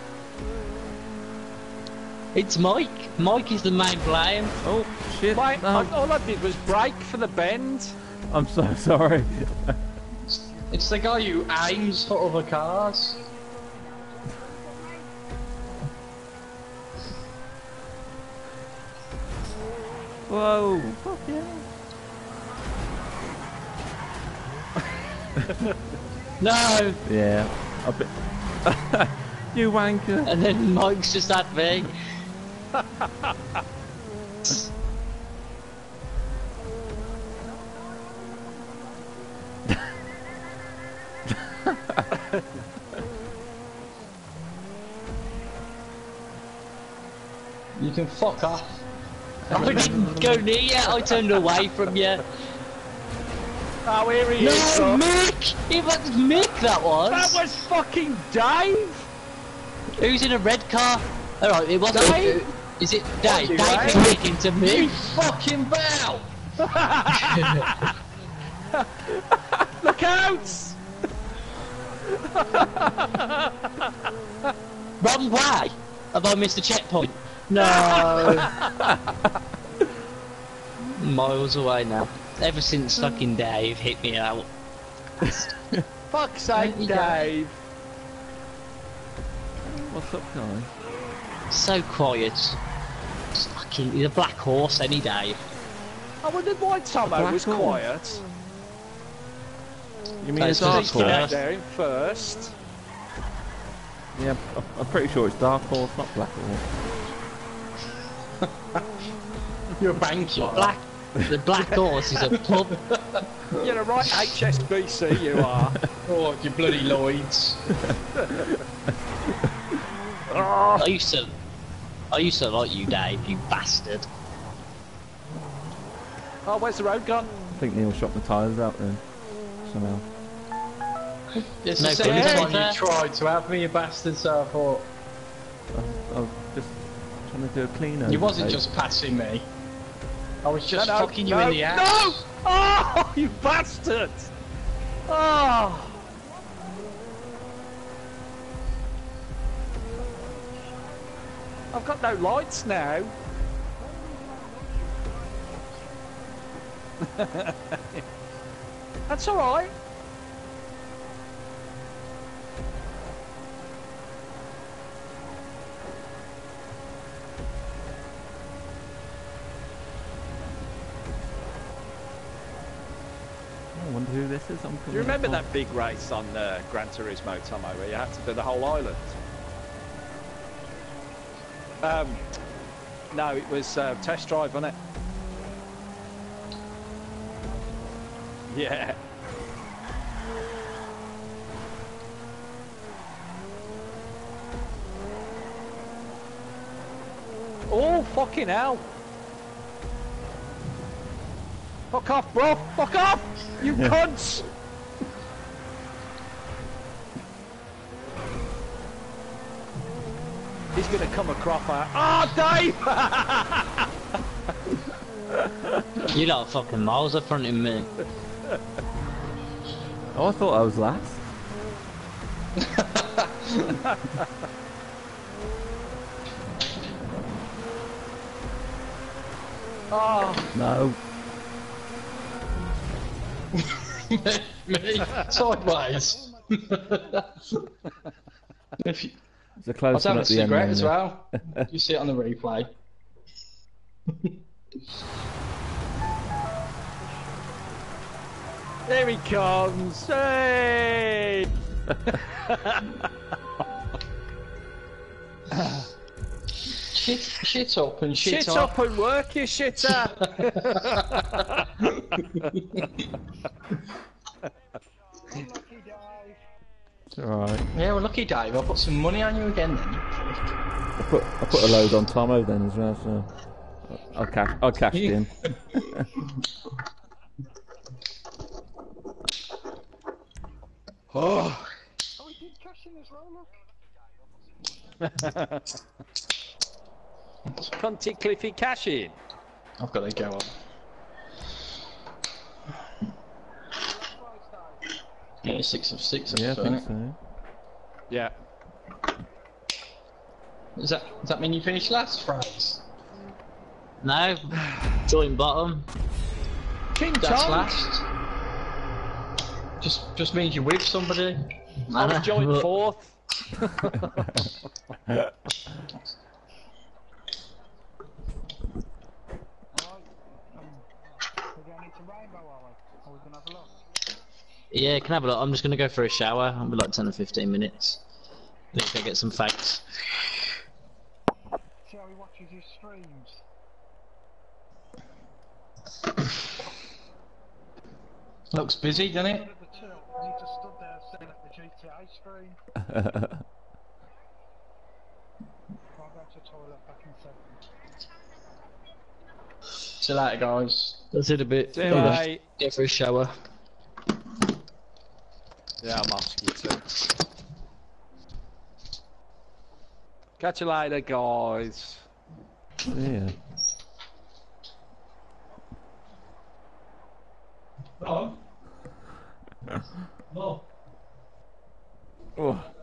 It's Mike! Mike is the main blame. Oh shit. Mate, No. I, all I did was brake for the bend. I'm so sorry. It's the guy who aims for other cars. Whoa. Fuck yeah. No! Yeah. A bit. You wanker. And then Mike's just at me. You can fuck off. I didn't go near you, I turned away from you. Oh, here he No, is. look. Mick! It was Mick that was! That was fucking Dave. Who's in a red car? Alright, it wasn't. Dave? Is it Dave? you, Dave Dave? is speaking to me. You fucking bow! Look out! Wrong way! Have I missed the checkpoint? No! Miles away now. Ever since fucking Dave hit me out. Fuck's sake, You go. Dave. What's up, guys? So quiet. It's fucking he's a black horse any day. I wondered why Tomo black was horse. quiet. You mean Oh, it's so Dark it's Get out Horse? there in first. Yeah, I'm- I'm pretty sure it's Dark Horse, not Black Horse. You're a banker. Black. The black horse is a pub. You're a right H S B C, you are. Oh, you bloody Lloyds. I used to. I used to like you, Dave. You bastard. Oh, where's the road gone? I think Neil shot the tyres out then. Somehow. It's No the second good. time Yeah. you tried to have me, you bastard, so I thought... I, I was just trying to do a clean over. You wasn't Dave. just passing me. I was just No, no, fucking you no, in the ass. No! Oh, you bastard! Oh! I've got no lights now. That's all right. I wonder who this is. I'm Do you remember that big race on uh, Gran Turismo, Tomo, where you had to do the whole island? Um, no, it was uh, test drive, wasn't it? Yeah. Oh, fucking hell. Fuck off, bro. Fuck off. You cunts. He's going to come across our... Oh, Dave! You lot are fucking miles up front of me. Oh, I thought I was last. Oh, No. Me? Sideways. If you, It's a I close was one having a at the end. cigarette then, as yeah. well. You see it on the replay. there he comes. Hey! Shit, shit up and shit, Shit off. up and work, you shitter. Lucky Dave. It's alright. Yeah, well, lucky Dave. I'll put some money on you again then. I put I put a load on Tomo then as well, so I cash I cashed in. Oh. Oh, he did cash in as well, look. Cunty Cliffy cash in. I've got to go on. Yeah, six of six. Yeah, I so, think innit? so. Yeah. Does that does that mean you finished last, Franz? No. Joint bottom. King That's Tom. last. Just just means you're with somebody. I was joint Look, fourth. Alright. Um, we're going into Rainbow, are we? Are we going to have a look? Yeah, can I have a look? I'm just gonna go for a shower. I'll be like ten or fifteen minutes. Need to go get some facts. See how he watches his streams. Looks busy, doesn't it? One of the two, and he just stood there staring at the G T A screen. I'll go to the toilet back in a second. See you later, guys. That's it a bit. See you, Go mate. Go for a shower. Yeah, I'm off you too. Catch you later, guys. Yeah. Oh. No. Oh.